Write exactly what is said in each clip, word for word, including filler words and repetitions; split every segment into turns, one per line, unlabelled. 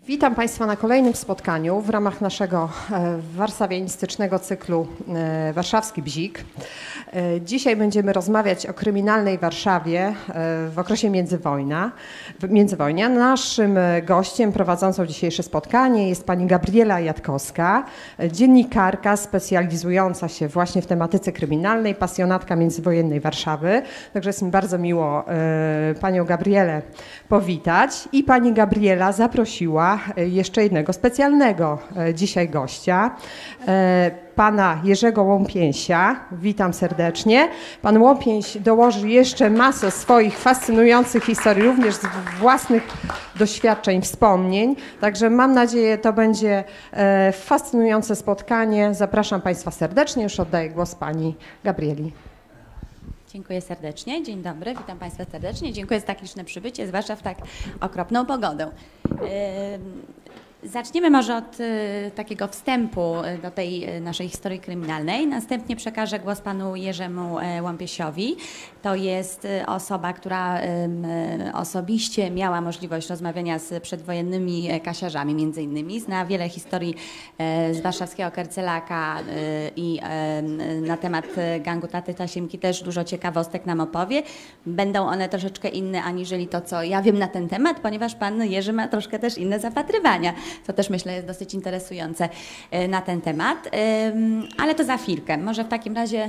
Witam Państwa na kolejnym spotkaniu w ramach naszego warszawianistycznego cyklu Warszawski Bzik. Dzisiaj będziemy rozmawiać o kryminalnej Warszawie w okresie międzywojna, międzywojnia. Naszym gościem prowadzącą dzisiejsze spotkanie jest pani Gabriela Jatkowska, dziennikarka specjalizująca się właśnie w tematyce kryminalnej, pasjonatka międzywojennej Warszawy. Także jest mi bardzo miło panią Gabrielę powitać. I pani Gabriela zaprosiła jeszcze jednego specjalnego dzisiaj gościa, pana Jerzego Łopięsia. Witam serdecznie. Pan Łopięś dołoży jeszcze masę swoich fascynujących historii, również z własnych doświadczeń, wspomnień. Także mam nadzieję, to będzie fascynujące spotkanie. Zapraszam Państwa serdecznie. Już oddaję głos pani Gabrieli.
Dziękuję serdecznie. Dzień dobry, witam Państwa serdecznie. Dziękuję za tak liczne przybycie, zwłaszcza w tak okropną pogodę. Zaczniemy może od takiego wstępu do tej naszej historii kryminalnej. Następnie przekażę głos panu Jerzemu Łompiesiowi. To jest osoba, która osobiście miała możliwość rozmawiania z przedwojennymi kasiarzami między innymi. Zna wiele historii z warszawskiego Kercelaka i na temat gangu Taty Tasiemki też dużo ciekawostek nam opowie. Będą one troszeczkę inne aniżeli to, co ja wiem na ten temat, ponieważ pan Jerzy ma troszkę też inne zapatrywania. To też myślę jest dosyć interesujące na ten temat, ale to za chwilkę. Może w takim razie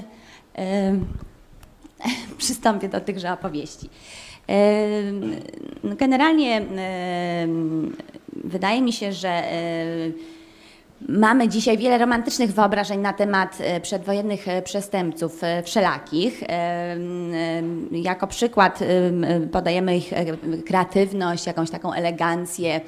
przystąpię do tychże opowieści. Generalnie wydaje mi się, że mamy dzisiaj wiele romantycznych wyobrażeń na temat przedwojennych przestępców wszelakich. Jako przykład podajemy ich kreatywność, jakąś taką elegancję,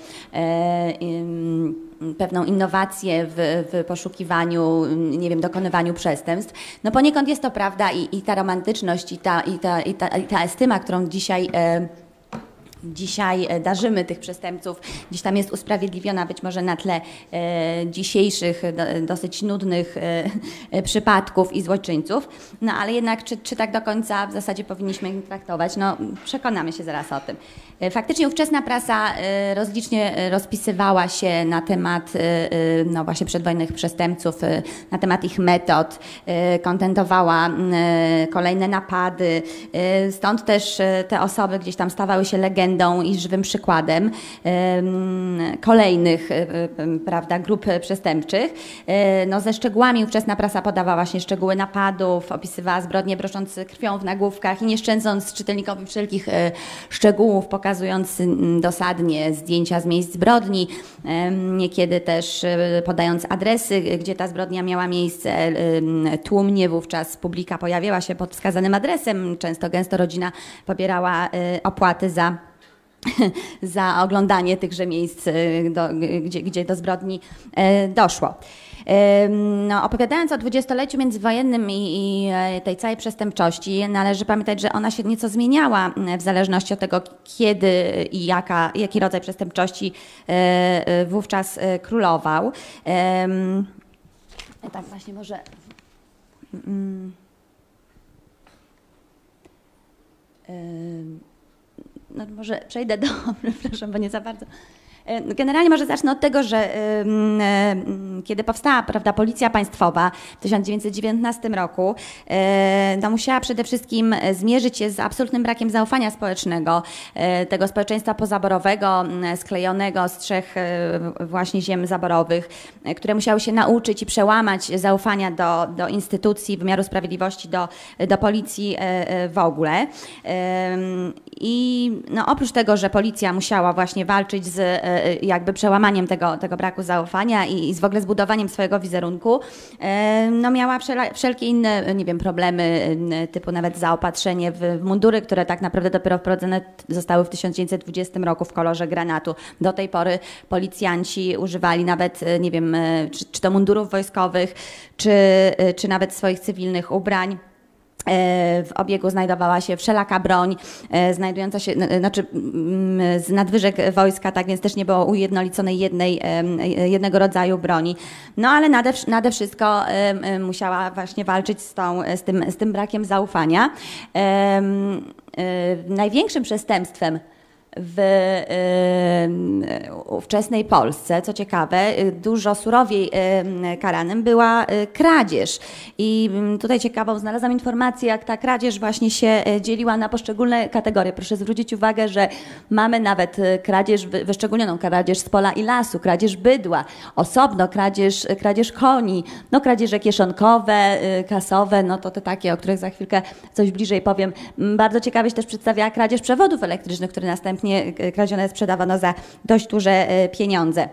pewną innowację w, w poszukiwaniu, nie wiem, dokonywaniu przestępstw. No poniekąd jest to prawda i, i ta romantyczność i ta, i, ta, i, ta, i ta estyma, którą dzisiaj Dzisiaj darzymy tych przestępców, gdzieś tam jest usprawiedliwiona być może na tle e, dzisiejszych do, dosyć nudnych e, przypadków i złoczyńców. No ale jednak czy, czy tak do końca w zasadzie powinniśmy ich traktować? No przekonamy się zaraz o tym. E, faktycznie ówczesna prasa e, rozlicznie rozpisywała się na temat e, no właśnie przedwojennych przestępców, e, na temat ich metod, e, kontentowała e, kolejne napady. E, stąd też e, te osoby gdzieś tam stawały się legendą i żywym przykładem kolejnych, prawda, grup przestępczych. No, ze szczegółami ówczesna prasa podawała właśnie szczegóły napadów, opisywała zbrodnie brocząc krwią w nagłówkach i nie szczędząc czytelnikowi wszelkich szczegółów, pokazując dosadnie zdjęcia z miejsc zbrodni, niekiedy też podając adresy, gdzie ta zbrodnia miała miejsce. Tłumnie wówczas publika pojawiała się pod wskazanym adresem. Często gęsto rodzina pobierała opłaty za za oglądanie tychże miejsc, do, gdzie, gdzie do zbrodni doszło. No, opowiadając o dwudziestoleciu międzywojennym i, i tej całej przestępczości, należy pamiętać, że ona się nieco zmieniała w zależności od tego, kiedy i jaka, jaki rodzaj przestępczości wówczas królował. Tak właśnie może... No może przejdę do, przepraszam, bo nie za bardzo. Generalnie może zacznę od tego, że kiedy powstała, prawda, Policja Państwowa w tysiąc dziewięćset dziewiętnastym roku, no musiała przede wszystkim zmierzyć się z absolutnym brakiem zaufania społecznego, tego społeczeństwa pozaborowego, sklejonego z trzech właśnie ziem zaborowych, które musiały się nauczyć i przełamać zaufania do, do instytucji wymiaru sprawiedliwości, do, do policji w ogóle. I no, oprócz tego, że policja musiała właśnie walczyć z jakby przełamaniem tego, tego braku zaufania i, i z w ogóle zbudowaniem swojego wizerunku, no miała wszelkie inne, nie wiem, problemy typu nawet zaopatrzenie w, w mundury, które tak naprawdę dopiero wprowadzone zostały w tysiąc dziewięćset dwudziestym roku w kolorze granatu. Do tej pory policjanci używali nawet, nie wiem, czy, czy to mundurów wojskowych, czy, czy nawet swoich cywilnych ubrań. W obiegu znajdowała się wszelaka broń, znajdująca się, znaczy z nadwyżek wojska, tak więc też nie było ujednoliconej jednej, jednego rodzaju broni. No ale nade, nade wszystko musiała właśnie walczyć z, tą, z, tym, z tym brakiem zaufania. Największym przestępstwem w y, ówczesnej Polsce, co ciekawe, dużo surowiej y, karanym była y, kradzież. I y, tutaj ciekawą znalazłam informację, jak ta kradzież właśnie się y, dzieliła na poszczególne kategorie. Proszę zwrócić uwagę, że mamy nawet y, kradzież, wy, wyszczególnioną kradzież z pola i lasu, kradzież bydła, osobno kradzież, kradzież koni, no kradzieże kieszonkowe, y, kasowe, no to te takie, o których za chwilkę coś bliżej powiem. Bardzo ciekawie się też przedstawia kradzież przewodów elektrycznych, które następnie kradzione sprzedawano za dość duże pieniądze.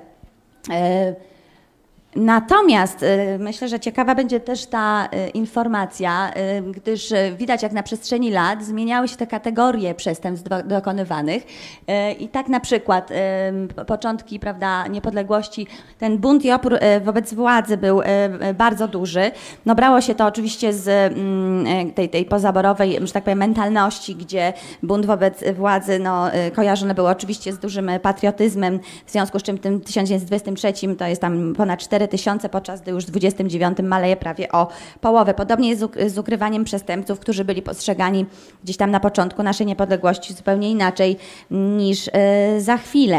Natomiast myślę, że ciekawa będzie też ta informacja, gdyż widać, jak na przestrzeni lat zmieniały się te kategorie przestępstw dokonywanych i tak na przykład początki, prawda, niepodległości, ten bunt i opór wobec władzy był bardzo duży. No brało się to oczywiście z tej, tej pozaborowej, że tak powiem, mentalności, gdzie bunt wobec władzy no, kojarzony był oczywiście z dużym patriotyzmem, w związku z czym w tym tysiąc dziewięćset dwudziestym trzecim to jest tam ponad cztery tysiące, podczas gdy już w dwudziestym dziewiątym maleje prawie o połowę. Podobnie jest z ukrywaniem przestępców, którzy byli postrzegani gdzieś tam na początku naszej niepodległości zupełnie inaczej niż za chwilę.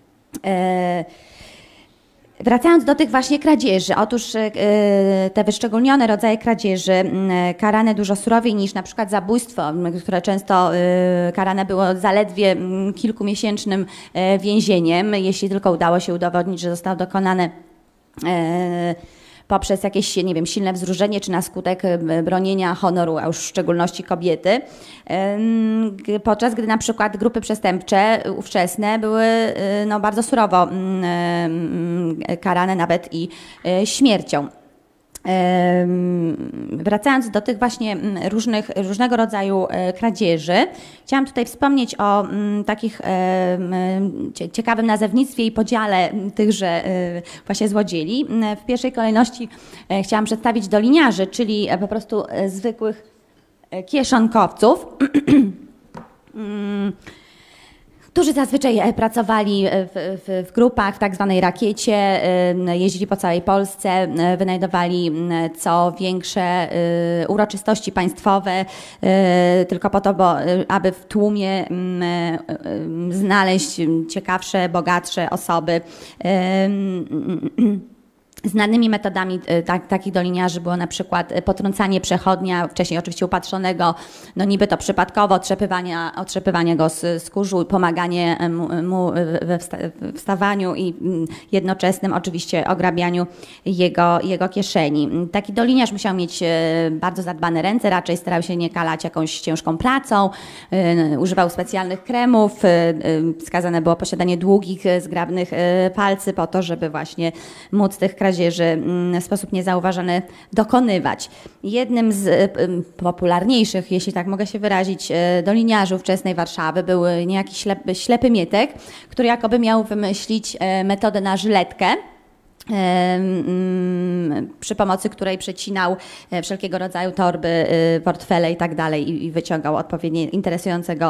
Wracając do tych właśnie kradzieży, otóż te wyszczególnione rodzaje kradzieży karane dużo surowiej niż na przykład zabójstwo, które często karane było zaledwie kilkumiesięcznym więzieniem, jeśli tylko udało się udowodnić, że zostało dokonane poprzez jakieś, nie wiem, silne wzruszenie, czy na skutek bronienia honoru, a już w szczególności kobiety. Podczas gdy na przykład grupy przestępcze ówczesne były no, bardzo surowo karane nawet i śmiercią. Wracając do tych właśnie różnych, różnego rodzaju kradzieży, chciałam tutaj wspomnieć o takich ciekawym nazewnictwie i podziale tychże właśnie złodziei. W pierwszej kolejności chciałam przedstawić doliniarzy, czyli po prostu zwykłych kieszonkowców, którzy zazwyczaj pracowali w, w, w grupach, w tak zwanej rakiecie, jeździli po całej Polsce, wynajdowali co większe uroczystości państwowe, tylko po to, bo, aby w tłumie znaleźć ciekawsze, bogatsze osoby. Znanymi metodami tak, takich doliniarzy było na przykład potrącanie przechodnia, wcześniej oczywiście upatrzonego, no niby to przypadkowo, otrzepywania, otrzepywanie go z, z kurzu, pomaganie mu, mu we wstawaniu i jednoczesnym oczywiście ograbianiu jego, jego kieszeni. Taki doliniarz musiał mieć bardzo zadbane ręce, raczej starał się nie kalać jakąś ciężką pracą, używał specjalnych kremów, wskazane było posiadanie długich, zgrabnych palcy po to, żeby właśnie móc tych kradzieży w sposób niezauważony dokonywać. Jednym z popularniejszych, jeśli tak mogę się wyrazić, doliniarzy ówczesnej Warszawy był niejaki ślepy, ślepy Mietek, który jakoby miał wymyślić metodę na żyletkę, przy pomocy której przecinał wszelkiego rodzaju torby, portfele i tak dalej i wyciągał odpowiednie interesującego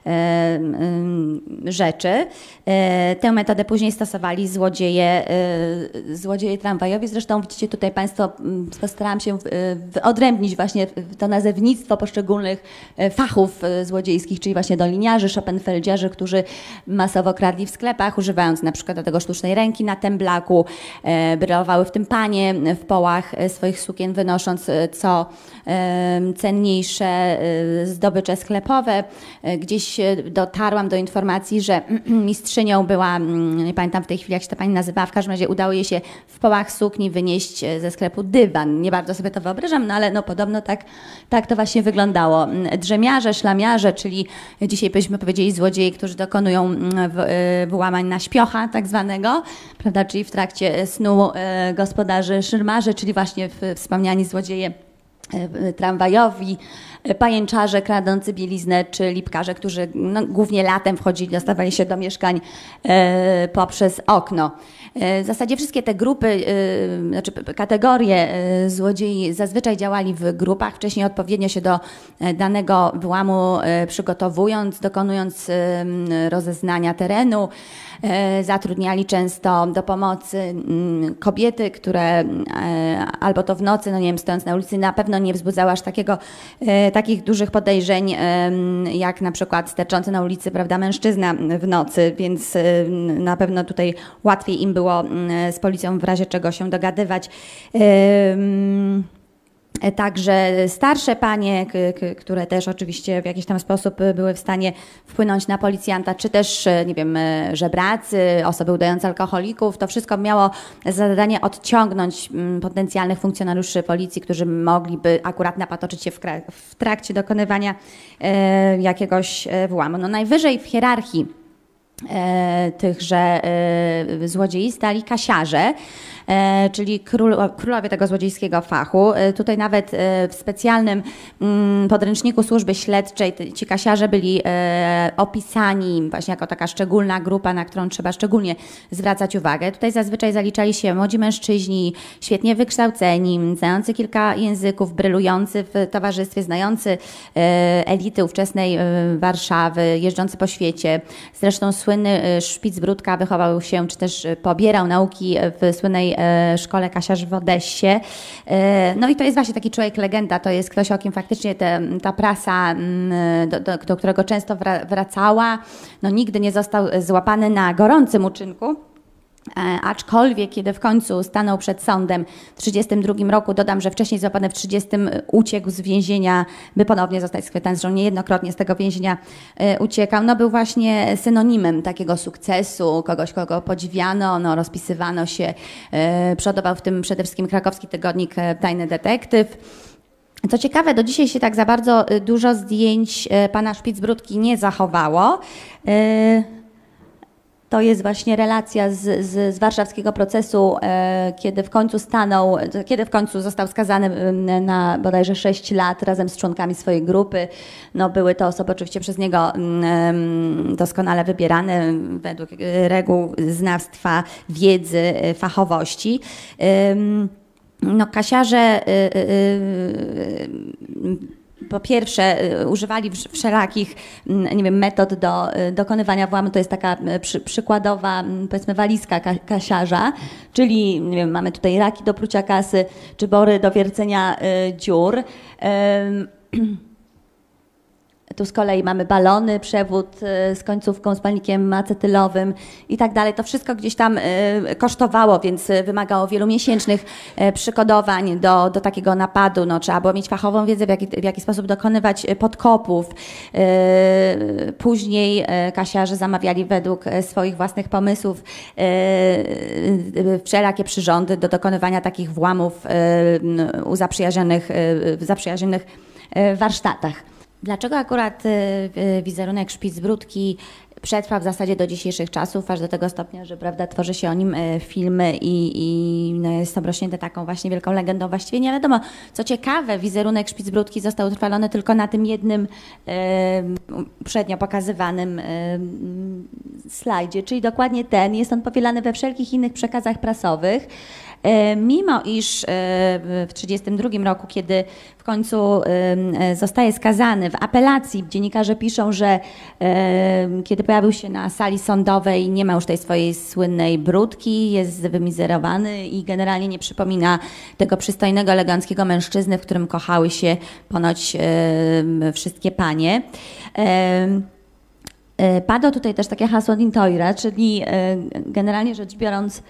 rzeczy. Tę metodę później stosowali złodzieje, złodzieje tramwajowi. Zresztą widzicie tutaj Państwo, postarałam się odrębnić właśnie to nazewnictwo poszczególnych fachów złodziejskich, czyli właśnie doliniarzy, szopenfeldziarzy, którzy masowo kradli w sklepach, używając na przykład do tego sztucznej ręki na temblaku, brylowały w tym panie w połach swoich sukien, wynosząc co cenniejsze zdobycze sklepowe. Gdzieś dotarłam do informacji, że mistrzynią była, nie pamiętam w tej chwili jak się ta pani nazywała, w każdym razie udało jej się w połach sukni wynieść ze sklepu dywan. Nie bardzo sobie to wyobrażam, no ale no podobno tak, tak to właśnie wyglądało. Drzemiarze, szlamiarze, czyli dzisiaj byśmy powiedzieli złodzieje, którzy dokonują włamań na śpiocha tak zwanego, prawda, czyli w trakcie snu gospodarzy szyrmarzy, czyli właśnie wspomniani złodzieje tramwajowi, pajęczarze kradący bieliznę, czy lipkarze, którzy no, głównie latem wchodzili, dostawali się do mieszkań e, poprzez okno. E, w zasadzie wszystkie te grupy, e, znaczy kategorie e, złodziei zazwyczaj działali w grupach, wcześniej odpowiednio się do danego wyłamu e, przygotowując, dokonując e, rozeznania terenu. E, zatrudniali często do pomocy m, kobiety, które e, albo to w nocy, no nie wiem, stojąc na ulicy, na pewno nie wzbudzały aż takiego, takich dużych podejrzeń, jak na przykład sterczący na ulicy, prawda, mężczyzna w nocy, więc na pewno tutaj łatwiej im było z policją w razie czego się dogadywać. Także starsze panie, które też oczywiście w jakiś tam sposób były w stanie wpłynąć na policjanta, czy też, nie wiem, żebracy, osoby udające alkoholików, to wszystko miało za zadanie odciągnąć potencjalnych funkcjonariuszy policji, którzy mogliby akurat napatoczyć się w, w trakcie dokonywania e, jakiegoś włamu. No najwyżej w hierarchii e, tychże e, złodziei stali kasiarze, E, czyli król, królowie tego złodziejskiego fachu. E, tutaj nawet e, w specjalnym m, podręczniku służby śledczej ci kasiarze byli e, opisani właśnie jako taka szczególna grupa, na którą trzeba szczególnie zwracać uwagę. Tutaj zazwyczaj zaliczali się młodzi mężczyźni, świetnie wykształceni, znający kilka języków, brylujący w towarzystwie, znający e, elity ówczesnej e, Warszawy, jeżdżący po świecie. Zresztą słynny e, Szpicbródka wychował się, czy też pobierał nauki w słynnej szkole kasiarzy w Odessie. No i to jest właśnie taki człowiek legenda, to jest ktoś, o kim faktycznie te, ta prasa, do, do, do którego często wracała, no nigdy nie został złapany na gorącym uczynku. Aczkolwiek, kiedy w końcu stanął przed sądem w trzydziestym drugim roku, dodam, że wcześniej złapany w trzydziestym uciekł z więzienia, by ponownie zostać schwytany, zresztą niejednokrotnie z tego więzienia uciekał, no był właśnie synonimem takiego sukcesu, kogoś, kogo podziwiano, no rozpisywano się, przodował w tym przede wszystkim krakowski tygodnik Tajny Detektyw. Co ciekawe, do dzisiaj się tak za bardzo dużo zdjęć pana Szpicbródki nie zachowało. To jest właśnie relacja z, z, z warszawskiego procesu, e, kiedy w końcu stanął, kiedy w końcu został skazany na bodajże sześć lat razem z członkami swojej grupy. No, były to osoby oczywiście przez niego mm, doskonale wybierane według reguł znawstwa, wiedzy, fachowości. Ym, no, kasiarze y, y, y, po pierwsze używali wszelakich, nie wiem, metod do dokonywania włamu. To jest taka przy, przykładowa, powiedzmy, walizka ka kasiarza, czyli nie wiem, mamy tutaj raki do prucia kasy, czy bory do wiercenia y, dziur. Y, Tu z kolei mamy balony, przewód z końcówką, z palnikiem acetylowym i tak dalej. To wszystko gdzieś tam kosztowało, więc wymagało wielu miesięcznych przygotowań do, do takiego napadu. No, trzeba było mieć fachową wiedzę, w jaki, w jaki sposób dokonywać podkopów. Później kasiarze zamawiali według swoich własnych pomysłów wszelakie przyrządy do dokonywania takich włamów u zaprzyjaźnionych, w zaprzyjaźnionych warsztatach. Dlaczego akurat wizerunek Szpicbródki przetrwa w zasadzie do dzisiejszych czasów, aż do tego stopnia, że prawda, tworzy się o nim filmy i, i no, jest obrośnięte taką właśnie wielką legendą. Właściwie nie wiadomo. Co ciekawe, wizerunek Szpicbródki został utrwalony tylko na tym jednym e, uprzednio pokazywanym e, slajdzie, czyli dokładnie ten. Jest on powielany we wszelkich innych przekazach prasowych. Mimo iż w tysiąc dziewięćset trzydziestym drugim roku, kiedy w końcu zostaje skazany w apelacji, dziennikarze piszą, że kiedy pojawił się na sali sądowej, nie ma już tej swojej słynnej brudki, jest wymizerowany i generalnie nie przypomina tego przystojnego, eleganckiego mężczyzny, w którym kochały się ponoć wszystkie panie. Padło tutaj też takie hasło Dintoira, czyli generalnie rzecz biorąc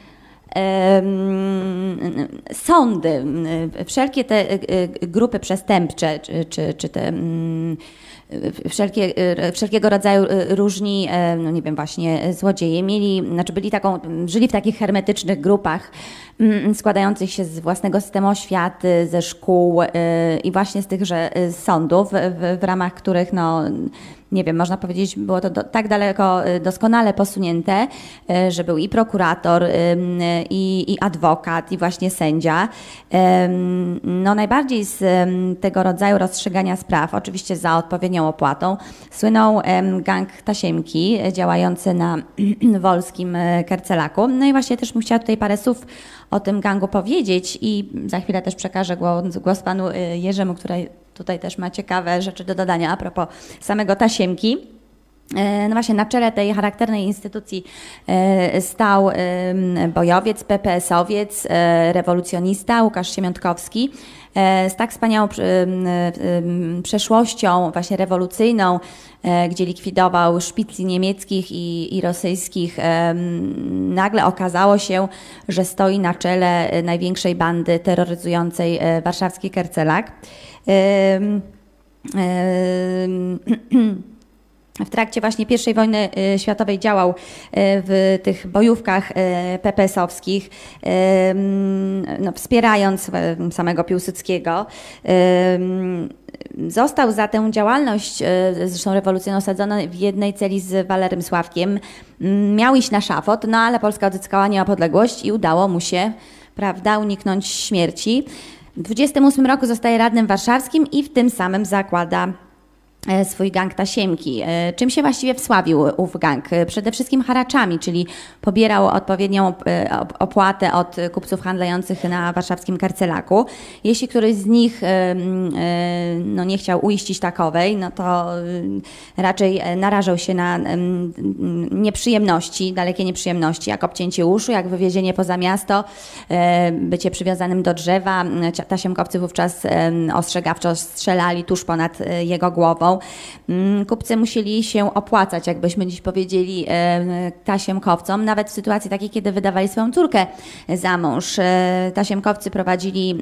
sądy, wszelkie te grupy przestępcze, czy, czy, czy te wszelkie, wszelkiego rodzaju różni, no nie wiem, właśnie złodzieje mieli, znaczy byli taką, żyli w takich hermetycznych grupach składających się z własnego systemu oświaty, ze szkół i właśnie z tychże sądów, w, w ramach których, no nie wiem, można powiedzieć, było to do, tak daleko doskonale posunięte, że był i prokurator, i, i adwokat, i właśnie sędzia. No najbardziej z tego rodzaju rozstrzygania spraw, oczywiście za odpowiednią opłatą, słynął gang Tasiemki działający na wolskim Kercelaku. No i właśnie też bym chciała tutaj parę słów o tym gangu powiedzieć i za chwilę też przekażę głos, głos panu Jerzemu, który tutaj też ma ciekawe rzeczy do dodania a propos samego Tasiemki. No właśnie, na czele tej charakternej instytucji stał bojowiec, pe pe esowiec, rewolucjonista Łukasz Siemiątkowski z tak wspaniałą przeszłością właśnie rewolucyjną, gdzie likwidował szpicli niemieckich i, i rosyjskich. Nagle okazało się, że stoi na czele największej bandy terroryzującej warszawski Kercelak. W trakcie właśnie pierwszej wojny światowej działał w tych bojówkach pe pe esowskich, no, wspierając samego Piłsudskiego. Został za tę działalność, zresztą rewolucyjną, osadzony w jednej celi z Walerym Sławkiem. Miał iść na szafot, no ale Polska odzyskała niepodległość i udało mu się, prawda, uniknąć śmierci. W dwudziestym ósmym roku zostaje radnym warszawskim i w tym samym zakłada swój gang Tasiemki. Czym się właściwie wsławił ów gang? Przede wszystkim haraczami, czyli pobierał odpowiednią opłatę od kupców handlujących na warszawskim Kercelaku. Jeśli któryś z nich no, nie chciał uiścić takowej, no to raczej narażał się na nieprzyjemności, dalekie nieprzyjemności, jak obcięcie uszu, jak wywiezienie poza miasto, bycie przywiązanym do drzewa. Tasiemkowcy wówczas ostrzegawczo strzelali tuż ponad jego głową. Kupcy musieli się opłacać, jakbyśmy dziś powiedzieli, tasiemkowcom, nawet w sytuacji takiej, kiedy wydawali swoją córkę za mąż. Tasiemkowcy prowadzili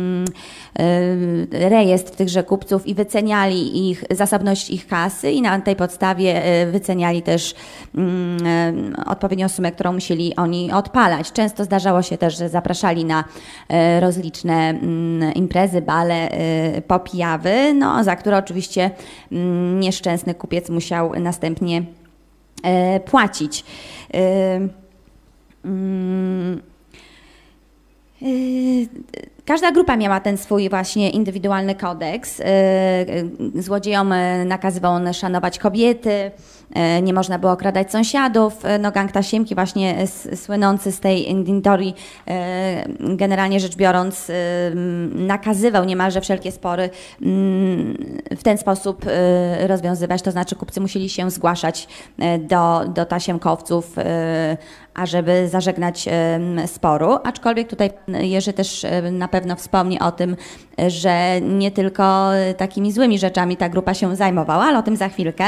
rejestr tychże kupców i wyceniali ich zasobność ich kasy i na tej podstawie wyceniali też odpowiednią sumę, którą musieli oni odpalać. Często zdarzało się też, że zapraszali na rozliczne imprezy, bale, popijawy, no, za które oczywiście nieszczęsny kupiec musiał następnie e, płacić. E, mm, e, Każda grupa miała ten swój właśnie indywidualny kodeks. Złodziejom nakazywał on szanować kobiety, nie można było okradać sąsiadów. No, gang Tasiemki właśnie słynący z tej indytorii, generalnie rzecz biorąc, nakazywał niemalże wszelkie spory w ten sposób rozwiązywać, to znaczy kupcy musieli się zgłaszać do, do tasiemkowców, ażeby zażegnać sporu, aczkolwiek tutaj Jerzy też na pewno wspomni o tym, że nie tylko takimi złymi rzeczami ta grupa się zajmowała, ale o tym za chwilkę.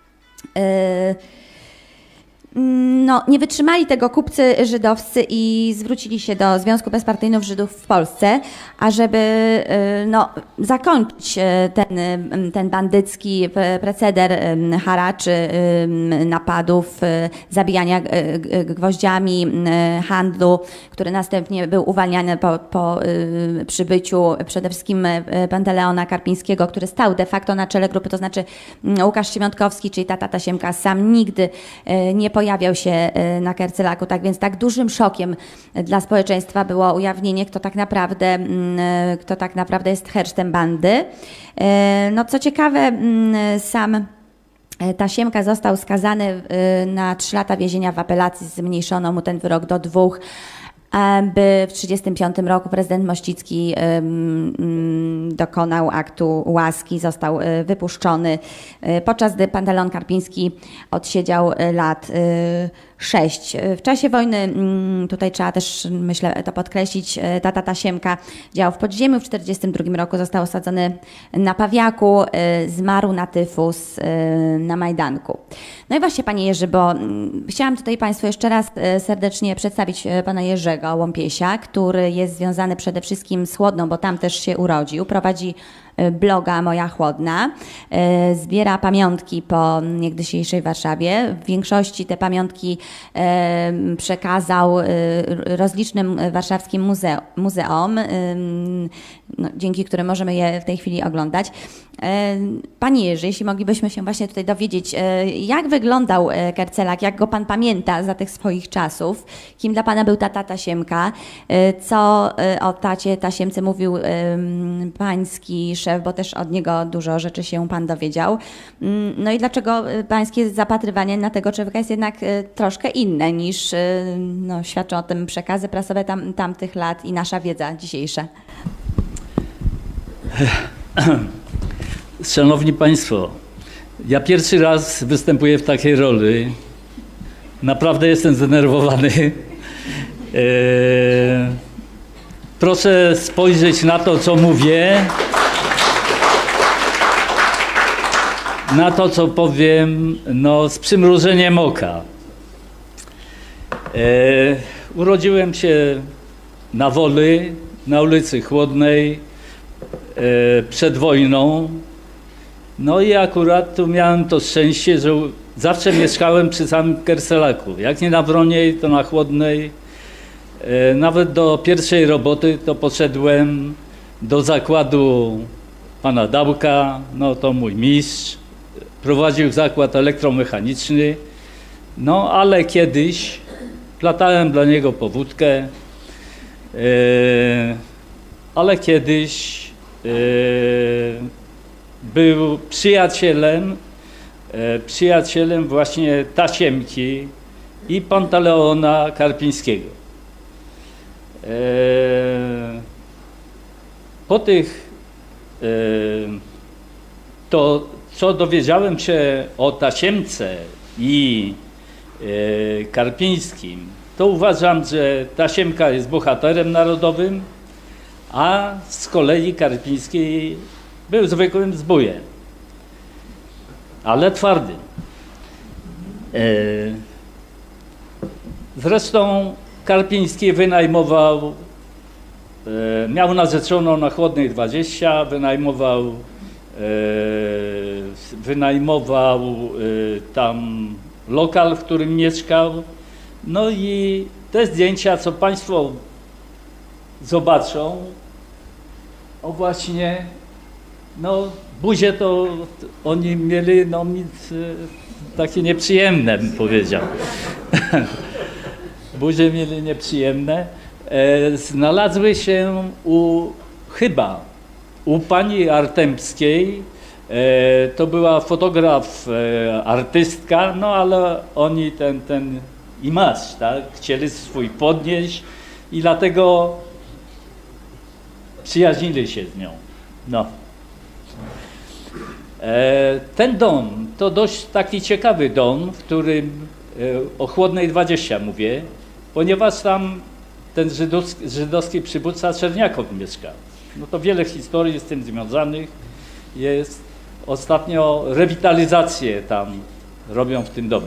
No, nie wytrzymali tego kupcy żydowscy i zwrócili się do Związku Bezpartyjnych Żydów w Polsce, ażeby no, zakończyć ten, ten bandycki proceder haraczy, napadów, zabijania gwoździami, handlu, który następnie był uwalniany po, po przybyciu przede wszystkim Panteleona Karpińskiego, który stał de facto na czele grupy, to znaczy Łukasz Siemiątkowski, czyli tata Tasiemka, sam nigdy nie pojawiał się na Kercelaku, tak więc tak dużym szokiem dla społeczeństwa było ujawnienie, kto tak naprawdę, kto tak naprawdę jest hersztem bandy. No, co ciekawe, sam Tasiemka został skazany na trzy lata więzienia w apelacji, zmniejszono mu ten wyrok do dwóch, by w tysiąc dziewięćset trzydziestym piątym roku prezydent Mościcki dokonał aktu łaski, został wypuszczony, podczas gdy Panteleon Karpiński odsiedział lat sześć. W czasie wojny, tutaj trzeba też, myślę, to podkreślić, tata Tasiemka działał w podziemiu. W tysiąc dziewięćset czterdziestym drugim roku został osadzony na Pawiaku, zmarł na tyfus na Majdanku. No i właśnie, panie Jerzy, bo chciałam tutaj państwu jeszcze raz serdecznie przedstawić pana Jerzego Łompiesia, który jest związany przede wszystkim z Chłodną, bo tam też się urodził. Prowadzi bloga Moja Chłodna, zbiera pamiątki po niegdysiejszej Warszawie. W większości te pamiątki przekazał rozlicznym warszawskim muzeum, muzeom, no, dzięki którym możemy je w tej chwili oglądać. Panie Jerzy, jeśli moglibyśmy się właśnie tutaj dowiedzieć, jak wyglądał Kercelak, jak go pan pamięta za tych swoich czasów, kim dla pana był tata Tasiemka, co o tacie Tasiemce mówił pański szef, bo też od niego dużo rzeczy się pan dowiedział. No i dlaczego pańskie zapatrywanie na tego człowieka jest jednak troszkę inne niż no, świadczą o tym przekazy prasowe tam, tamtych lat i nasza wiedza dzisiejsza?
Szanowni Państwo, Ja pierwszy raz występuję w takiej roli. Naprawdę jestem zdenerwowany. Eee, proszę spojrzeć na to, co mówię. Na to, co powiem, no, z przymrużeniem oka. Eee, urodziłem się na Woli, na ulicy Chłodnej, e, przed wojną. No i akurat tu miałem to szczęście, że zawsze mieszkałem przy samym Kerselaku. Jak nie na Wroniej, to na Chłodnej. E, nawet do pierwszej roboty to poszedłem do zakładu pana Dałka, no to mój mistrz. Prowadził zakład elektromechaniczny. No ale kiedyś platałem dla niego powódkę. E, ale kiedyś e, był przyjacielem, e, przyjacielem właśnie Tasiemki i Pantaleona Karpińskiego. E, po tych, e, to co dowiedziałem się o Tasiemce i e, Karpińskim, to uważam, że Tasiemka jest bohaterem narodowym, a z kolei Karpiński był zwykłym zbójem, ale twardym. Zresztą Karpiński wynajmował, miał narzeczoną na Chłodnej dwadzieścia, wynajmował, wynajmował tam lokal, w którym mieszkał. No i te zdjęcia, co Państwo zobaczą, o właśnie, no buzie to oni mieli, no takie nieprzyjemne, bym powiedział. Buzie mieli nieprzyjemne. E, znalazły się u, chyba, u pani Artempskiej. E, to była fotograf, e, artystka, no ale oni ten, ten imaż, tak, chcieli swój podnieść i dlatego przyjaźnili się z nią. No. E, ten dom to dość taki ciekawy dom, w którym e, o Chłodnej dwadzieścia mówię, ponieważ tam ten żydowski, żydowski przywódca Czerniakow mieszka. No to wiele historii z tym związanych jest. Ostatnio rewitalizację tam robią w tym domu.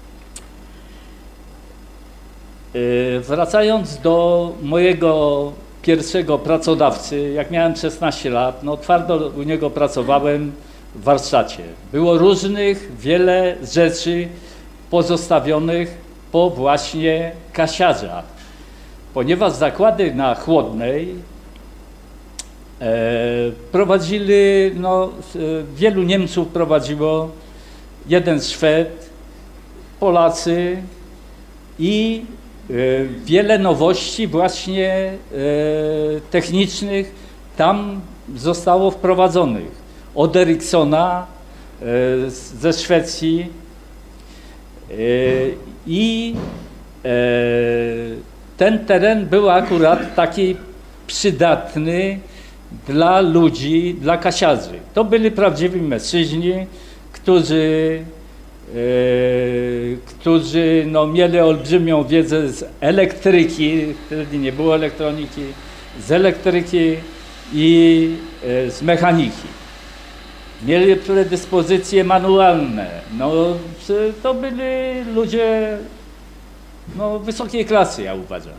E, wracając do mojego pierwszego pracodawcy, jak miałem szesnaście lat, no twardo u niego pracowałem w warsztacie. Było różnych, wiele rzeczy pozostawionych po właśnie kasiarzach, ponieważ zakłady na Chłodnej e, prowadzili, no e, wielu Niemców prowadziło, jeden Szwed, Polacy i wiele nowości właśnie e, technicznych tam zostało wprowadzonych. Od Ericssona e, ze Szwecji e, i e, ten teren był akurat taki przydatny dla ludzi, dla kasiarzy. To byli prawdziwi mężczyźni, którzy Yy, którzy no, mieli olbrzymią wiedzę z elektryki, wtedy nie było elektroniki, z elektryki i yy, z mechaniki. Mieli predyspozycje manualne. No, to byli ludzie no, wysokiej klasy, ja uważam.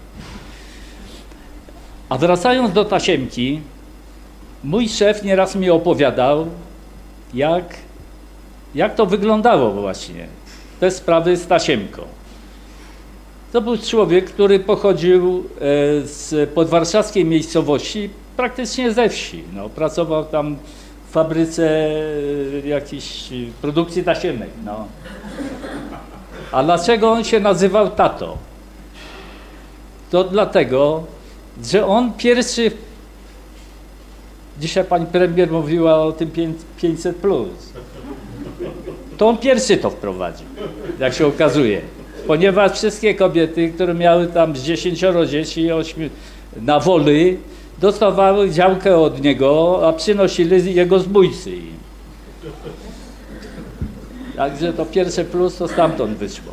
A wracając do Tasiemki, mój szef nieraz mi opowiadał, jak Jak to wyglądało właśnie, te sprawy z Tasiemką. To był człowiek, który pochodził z podwarszawskiej miejscowości, praktycznie ze wsi. No, pracował tam w fabryce jakiejś produkcji tasiemek. No. A dlaczego on się nazywał Tato? To dlatego, że on pierwszy, dzisiaj pani premier mówiła o tym pięćset plus. To on pierwszy to wprowadził, jak się okazuje. Ponieważ wszystkie kobiety, które miały tam z dziesięcioro dzieci ośmiu, na Woli, dostawały działkę od niego, a przynosili jego zbójcy. Także to pierwsze plus to stamtąd wyszło.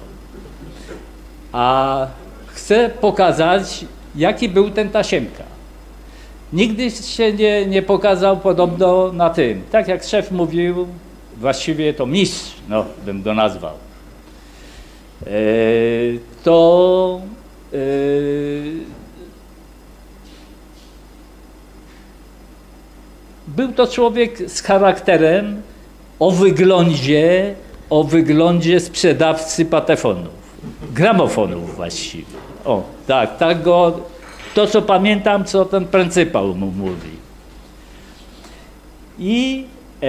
A chcę pokazać, jaki był ten Tasiemka. Nigdy się nie, nie pokazał podobno na tym. Tak jak szef mówił, właściwie to mistrz, no bym go nazwał. E, to e, był to człowiek z charakterem o wyglądzie, o wyglądzie sprzedawcy patefonów, gramofonów właściwie. O, tak, tak go, to co pamiętam, co ten pryncypał mu mówi. I e,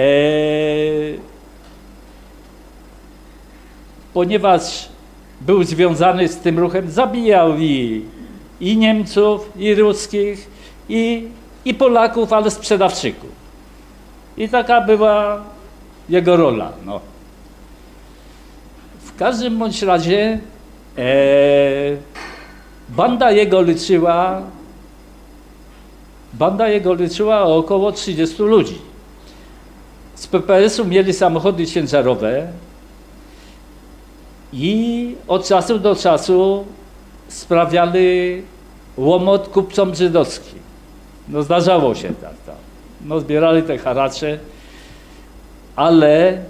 ponieważ był związany z tym ruchem, zabijał i, i Niemców, i ruskich, i, i Polaków, ale sprzedawczyków. I taka była jego rola. No. W każdym bądź razie e, banda jego liczyła banda jego liczyła około trzydziestu ludzi. Z P P S u mieli samochody ciężarowe i od czasu do czasu sprawiali łomot kupcom żydowskim. No zdarzało się tak, tak. No zbierali te haracze, ale e,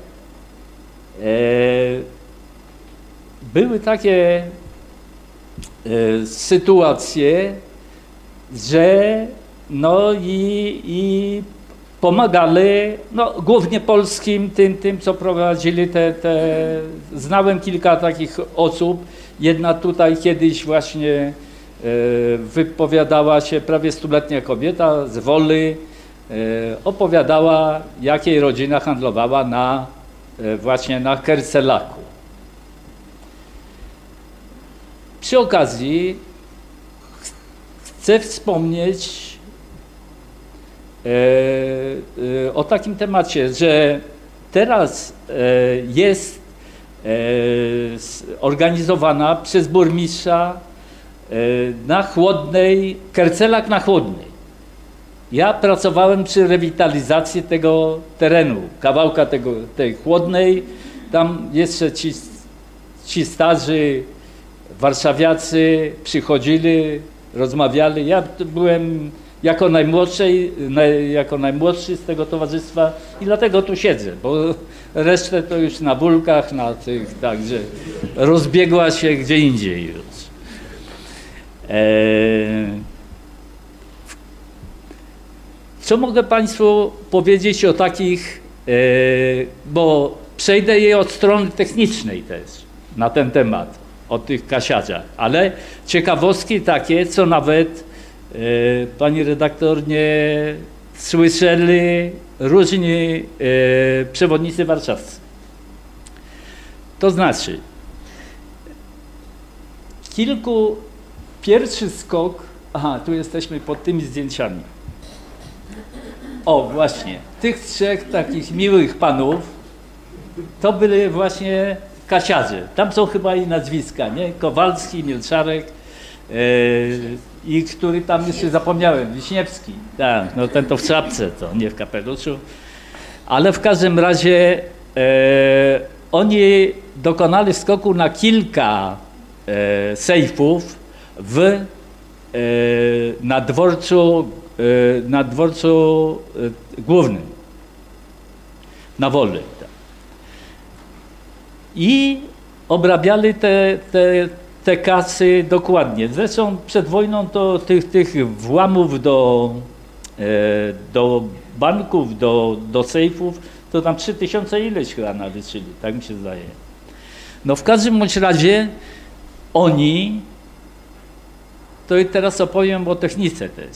były takie e, sytuacje, że no i, i pomagali, no głównie polskim, tym, tym co prowadzili te, te, znałem kilka takich osób, jedna tutaj kiedyś właśnie e, wypowiadała się, prawie stuletnia kobieta z Woli, e, opowiadała, jak jej rodzina handlowała na, e, właśnie na Kercelaku. Przy okazji chcę wspomnieć e, e, o takim temacie, że teraz e, jest e, organizowana przez burmistrza e, na Chłodnej, Kercelak na Chłodnej. Ja pracowałem przy rewitalizacji tego terenu, kawałka tego, tej Chłodnej. Tam jeszcze ci, ci starzy warszawiacy przychodzili, rozmawiali. Ja byłem jako najmłodszy, jako najmłodszy z tego towarzystwa i dlatego tu siedzę, bo resztę to już na wólkach, na tych, także rozbiegła się gdzie indziej już. Eee, co mogę Państwu powiedzieć o takich, e, bo przejdę je od strony technicznej też na ten temat, o tych kasiarzach, ale ciekawostki takie, co nawet e, pani redaktor nie słyszeli różni e, przewodnicy warszawscy. To znaczy, kilku, pierwszy skok, aha, tu jesteśmy pod tymi zdjęciami. O, właśnie, tych trzech takich miłych panów, to byli właśnie kasiarze. Tam są chyba i nazwiska, nie? Kowalski, Milczarek yy, i który tam jeszcze zapomniałem, Wiśniewski. Tak, no ten to w czapce, to nie w kapeluszu. Ale w każdym razie yy, oni dokonali skoku na kilka yy, sejfów w, yy, na dworcu na dworcu głównym, na Woli. I obrabiali te, te, te kasy dokładnie. Zresztą przed wojną to tych, tych włamów do, do banków, do, do sejfów, to tam trzy tysiące ileś chyba naliczyli, tak mi się zdaje. No w każdym bądź razie oni, to i teraz opowiem o technice też.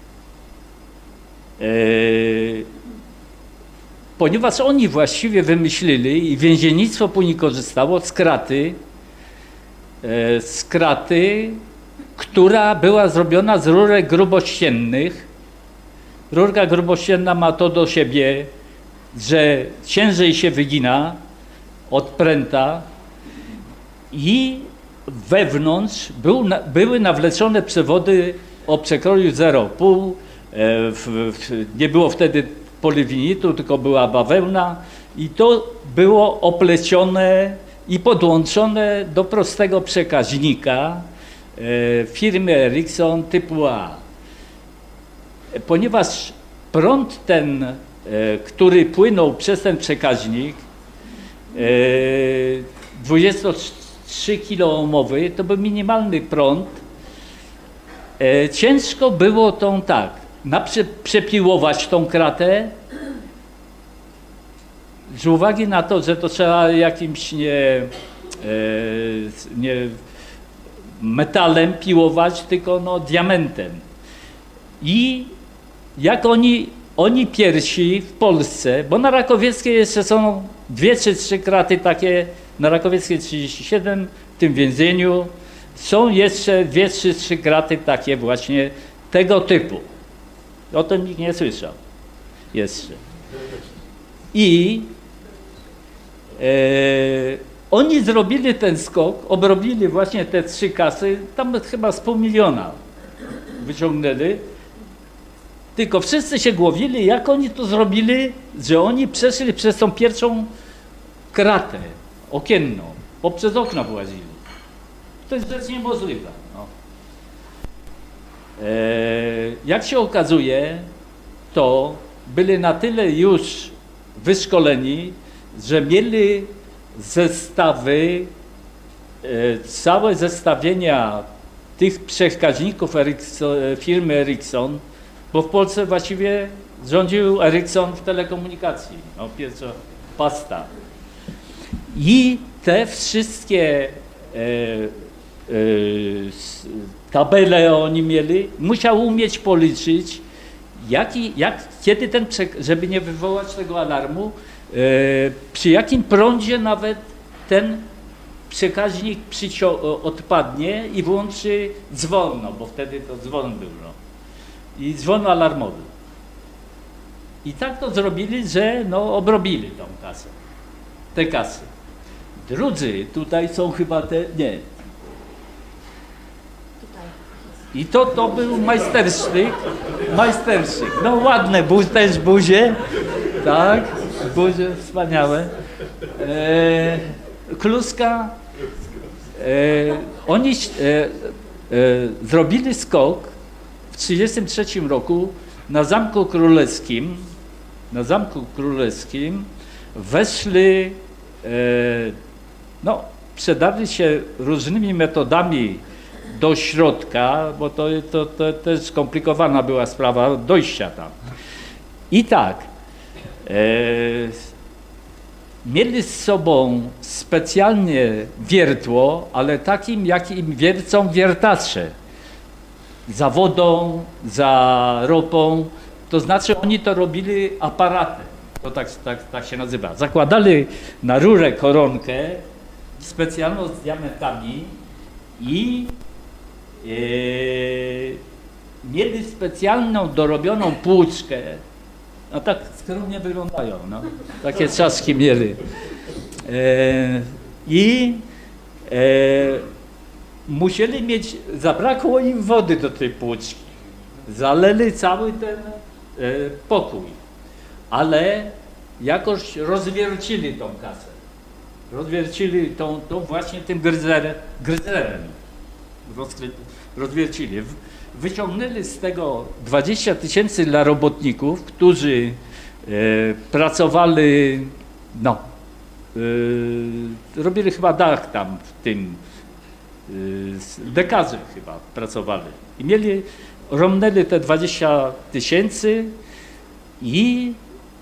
Eee, ponieważ oni właściwie wymyślili i więziennictwo później korzystało z kraty, e, z kraty, która była zrobiona z rurek grubościennych. Rurka grubościenna ma to do siebie, że ciężej się wygina od pręta i wewnątrz był, były nawleczone przewody o przekroju zero przecinek pięć. W, w, nie było wtedy poliwinitu, tylko była bawełna i to było oplecione i podłączone do prostego przekaźnika e, firmy Ericsson typu A. Ponieważ prąd ten, e, który płynął przez ten przekaźnik, e, dwudziestotrzykilohmowy, to był minimalny prąd, e, ciężko było tą tak, na prze, przepiłować tą kratę, z uwagi na to, że to trzeba jakimś nie, e, nie metalem piłować, tylko no diamentem. I jak oni, oni pierwsi w Polsce, bo na Rakowieckiej jeszcze są dwie czy trzy kraty takie, na Rakowieckiej trzydzieści siedem, w tym więzieniu, są jeszcze dwie, trzy, trzy kraty takie właśnie tego typu. O tym nikt nie słyszał jeszcze. I e, oni zrobili ten skok, obrobili właśnie te trzy kasy, tam chyba z pół miliona wyciągnęli. Tylko wszyscy się głowili, jak oni to zrobili, że oni przeszli przez tą pierwszą kratę okienną, bo przez okna włazili. To jest rzecz niemożliwa. No. E, jak się okazuje, to byli na tyle już wyszkoleni, że mieli zestawy, e, całe zestawienia tych przekaźników Ericsson, firmy Ericsson, bo w Polsce właściwie rządził Ericsson w telekomunikacji, no pierwsza pasta. I te wszystkie e, e, tabele oni mieli, musiał umieć policzyć, jaki, jak, kiedy ten, żeby nie wywołać tego alarmu, e, przy jakim prądzie nawet ten przekaźnik odpadnie i włączy dzwon, no, bo wtedy to dzwon był. No. I dzwon alarmowy. I tak to zrobili, że no, obrobili tą kasę, te kasy. Drudzy, tutaj są chyba te, nie. I to, to był majstersztyk, majstersztyk. No ładne, bu, też buzie, tak, buzie wspaniałe. E, kluska, e, oni e, e, zrobili skok w tysiąc dziewięćset trzydziestym trzecim roku na Zamku Królewskim, na Zamku Królewskim weszli, e, no, przedarli się różnymi metodami do środka, bo to, to, to też skomplikowana była sprawa dojścia tam. I tak, e, mieli z sobą specjalnie wiertło, ale takim, jakim wiercą wiertacze. Za wodą, za ropą, to znaczy oni to robili aparatem, to tak, tak, tak się nazywa. Zakładali na rurę koronkę specjalną z diamentami i e, mieli specjalną dorobioną płuczkę, no tak skromnie wyglądają, no. Takie czaszki mieli. E, I e, musieli mieć, zabrakło im wody do tej płuczki. Zaleli cały ten e, pokój, ale jakoś rozwiercili tą kasę. Rozwiercili tą, tą właśnie tym gryzerem, gryzerem. Rozwiercili. Wyciągnęli z tego dwadzieścia tysięcy dla robotników, którzy e, pracowali, no, e, robili chyba dach tam w tym, dekarzy chyba pracowali i mieli, romnęli te dwadzieścia tysięcy i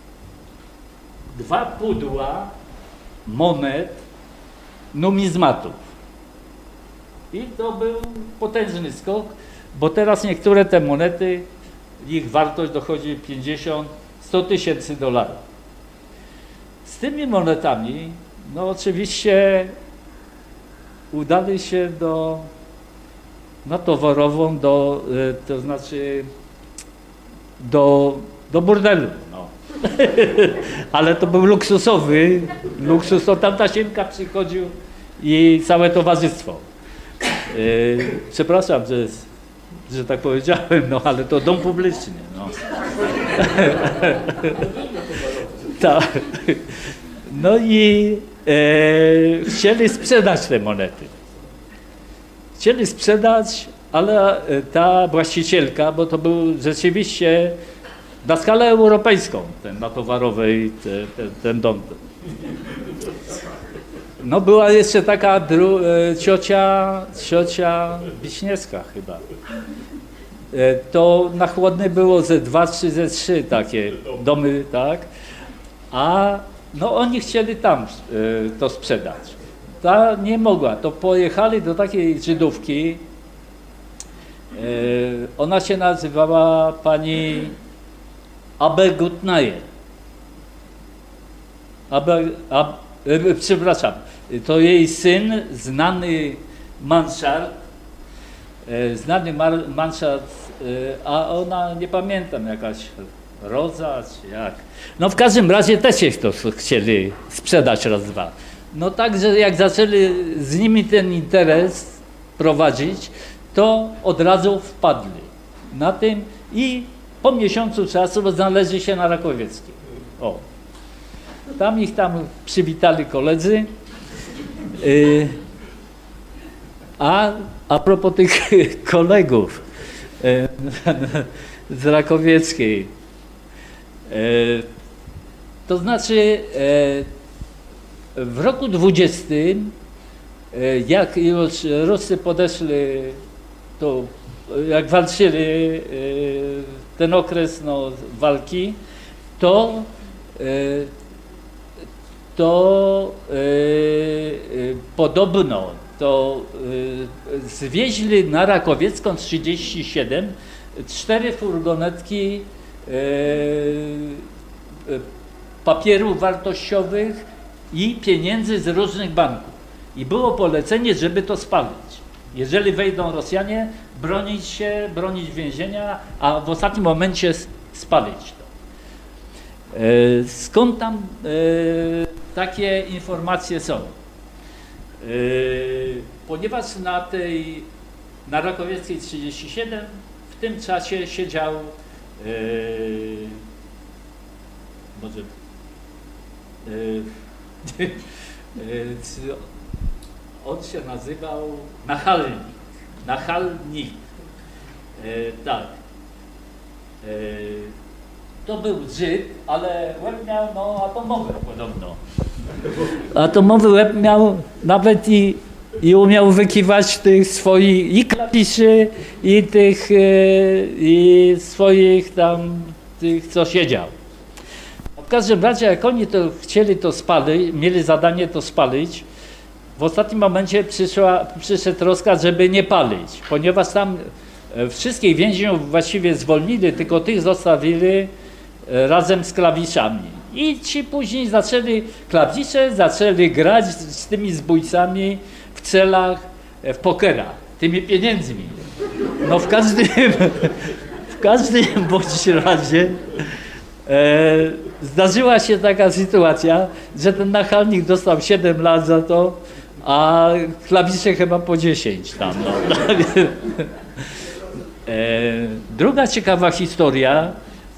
dwa pudła monet numizmatów. I to był potężny skok, bo teraz niektóre te monety, ich wartość dochodzi pięćdziesiąt do stu tysięcy dolarów. Z tymi monetami, no oczywiście udali się do, na towarową, do, to znaczy do, do burdelu. No. Ale to był luksusowy, luksus, to tam Tasiemka przychodził i całe towarzystwo. Przepraszam, że, że tak powiedziałem, no ale to dom publiczny. No. Tak. No i e, chcieli sprzedać te monety. Chcieli sprzedać, ale ta właścicielka, bo to był rzeczywiście na skalę europejską, ten na Towarowej, te, te, ten dom. No była jeszcze taka dru, ciocia, ciocia Wiśniewska chyba. To na Chłodnej było ze dwa, trzy, ze trzy takie domy, tak? A no oni chcieli tam to sprzedać. Ta nie mogła, to pojechali do takiej Żydówki. Ona się nazywała pani Abe Gutnaje. Abe, ab, e, przepraszam, to jej syn, znany Manszard, e, znany mar, Manszard, e, a ona, nie pamiętam, jakaś Roza, czy jak. No w każdym razie też się to chcieli sprzedać raz, dwa. No także jak zaczęli z nimi ten interes prowadzić, to od razu wpadli na tym i po miesiącu czasu znaleźli się na Rakowieckiej. O. Tam ich tam przywitali koledzy. Yy, a, a propos tych kolegów yy, z Rakowieckiej, yy, to znaczy yy, w roku dwudziestym, yy, jak już Ruscy podeszli, to jak walczyli yy, ten okres no, walki, to yy, to yy, podobno to yy, zwieźli na Rakowiecką trzydzieści siedem cztery furgonetki yy, yy, papierów wartościowych i pieniędzy z różnych banków. I było polecenie, żeby to spalić. Jeżeli wejdą Rosjanie, bronić się, bronić więzienia, a w ostatnim momencie spalić to. Yy, skąd tam yy, takie informacje są? Yy, ponieważ na tej, na Rakowieckiej trzydzieści siedem w tym czasie siedział yy, może yy, yy, on się nazywał Nachalnik. Nachalnik. Yy, tak. Yy, To był Żyd, ale łeb miał no, atomowy podobno. Atomowy łeb miał nawet i, i umiał wykiwać tych swoich i klawiszy, i tych e, i swoich tam tych, co siedział. W każdym razie, jak oni to chcieli to spalić, mieli zadanie to spalić, w ostatnim momencie przyszła, przyszedł rozkaz, żeby nie palić, ponieważ tam wszystkich więźniów właściwie zwolnili, tylko tych zostawili razem z klawiszami. I ci później zaczęli klawisze, zaczęli grać z tymi zbójcami w celach, w pokera, tymi pieniędzmi. No w każdym, w każdym bądź razie e, zdarzyła się taka sytuacja, że ten nachalnik dostał siedem lat za to, a klawisze chyba po dziesięć tam. No. e, druga ciekawa historia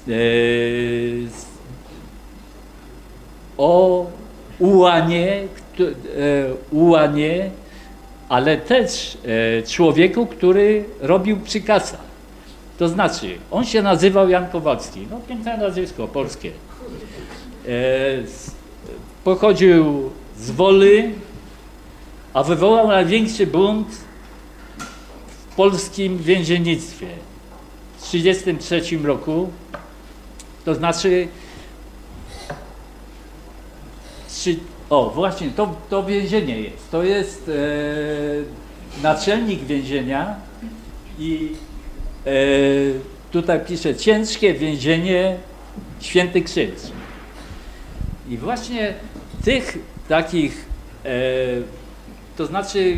o Ułanie, Ułanie, ale też człowieku, który robił przy kasach. To znaczy, on się nazywał Jan Kowalski, no piękne nazwisko polskie. Pochodził z Woli, a wywołał największy bunt w polskim więziennictwie. W tysiąc dziewięćset trzydziestym trzecim roku, to znaczy, trzy, o właśnie, to, to więzienie jest, to jest e, naczelnik więzienia i e, tutaj pisze ciężkie więzienie Święty Krzyż. I właśnie tych takich, e, to znaczy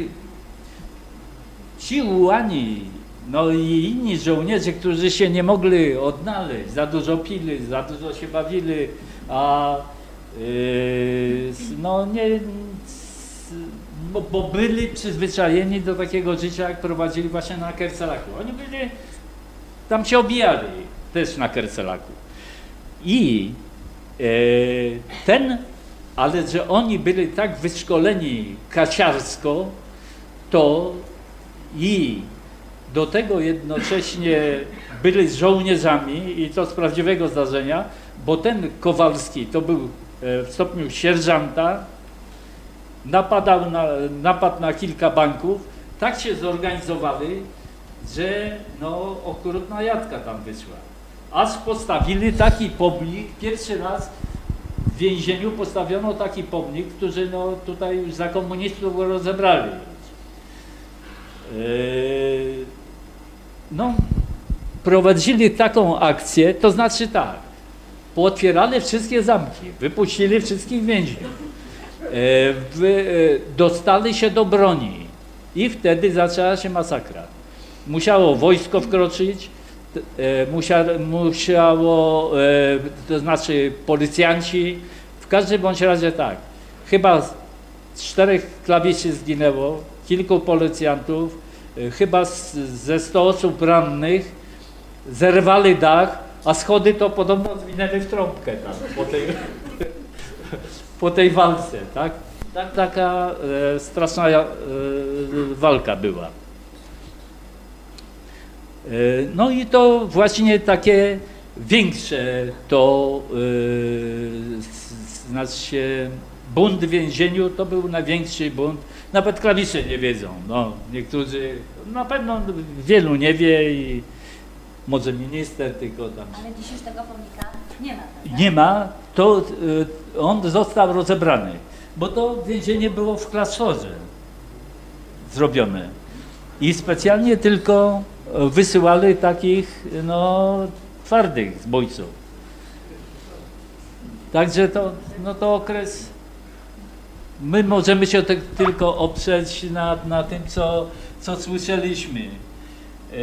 ci ułani, no i inni żołnierze, którzy się nie mogli odnaleźć, za dużo pili, za dużo się bawili, a yy, no nie, bo, bo byli przyzwyczajeni do takiego życia, jak prowadzili właśnie na Kercelaku. Oni byli, tam się obijali też na Kercelaku. I yy, ten ale że oni byli tak wyszkoleni kasiarsko, to i do tego jednocześnie byli żołnierzami i to z prawdziwego zdarzenia, bo ten Kowalski to był w stopniu sierżanta, napadał na, napadł na kilka banków, tak się zorganizowali, że no, okrutna jadka tam wyszła. Aż postawili taki pomnik, pierwszy raz w więzieniu postawiono taki pomnik, który no, tutaj już za komunistów go rozebrali. Yy, no, prowadzili taką akcję, to znaczy tak, pootwierali wszystkie zamki, wypuścili wszystkich więźniów, yy, wy, yy, dostali się do broni i wtedy zaczęła się masakra. Musiało wojsko wkroczyć, e, musia, musiało, e, to znaczy policjanci, w każdym bądź razie tak, chyba z czterech klawiszy zginęło, kilku policjantów, e, chyba z, ze sto osób rannych, zerwali dach, a schody to podobno zwinęli w trąbkę tam po tej, po tej walce, tak? Tak, taka e, straszna e, walka była. E, no i to właśnie takie większe to, e, znaczy się bunt w więzieniu, to był największy bunt. Nawet klawisze nie wiedzą. No, niektórzy, na pewno wielu nie wie i może minister tylko tam.
Ale dziś już tego pomnika nie ma. Prawda?
Nie ma, to e, on został rozebrany. Bo to więzienie było w klasztorze zrobione i specjalnie tylko wysyłali takich no, twardych zbójców. Także to, no to okres, my możemy się te, tylko oprzeć na, na tym, co, co słyszeliśmy, eee,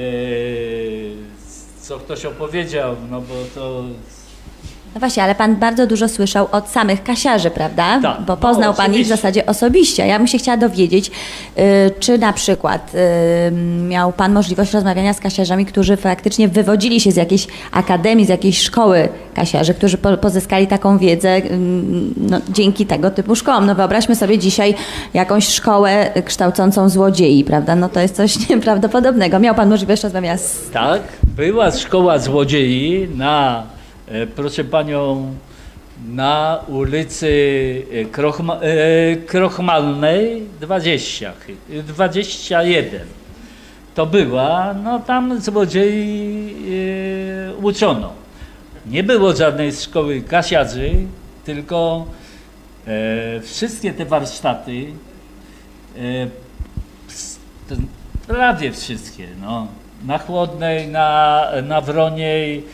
co ktoś opowiedział, no bo to...
No właśnie, ale pan bardzo dużo słyszał od samych kasiarzy, prawda?
Tak,
bo poznał
no,
pan ich w zasadzie osobiście. Ja bym się chciała dowiedzieć, y, czy na przykład y, miał pan możliwość rozmawiania z kasiarzami, którzy faktycznie wywodzili się z jakiejś akademii, z jakiejś szkoły kasiarzy, którzy po, pozyskali taką wiedzę y, no, dzięki tego typu szkołom. No wyobraźmy sobie dzisiaj jakąś szkołę kształcącą złodziei, prawda? No to jest coś nieprawdopodobnego. Miał pan możliwość rozmawiania z...
Tak, była szkoła złodziei na... Proszę panią, na ulicy Krochma, e, Krochmalnej dwadzieścia, dwadzieścia jeden. To była, no tam złodziei e, uczono. Nie było żadnej szkoły kasiarzy, tylko e, wszystkie te warsztaty, e, prawie wszystkie, no, na Chłodnej, na, na Wroniej,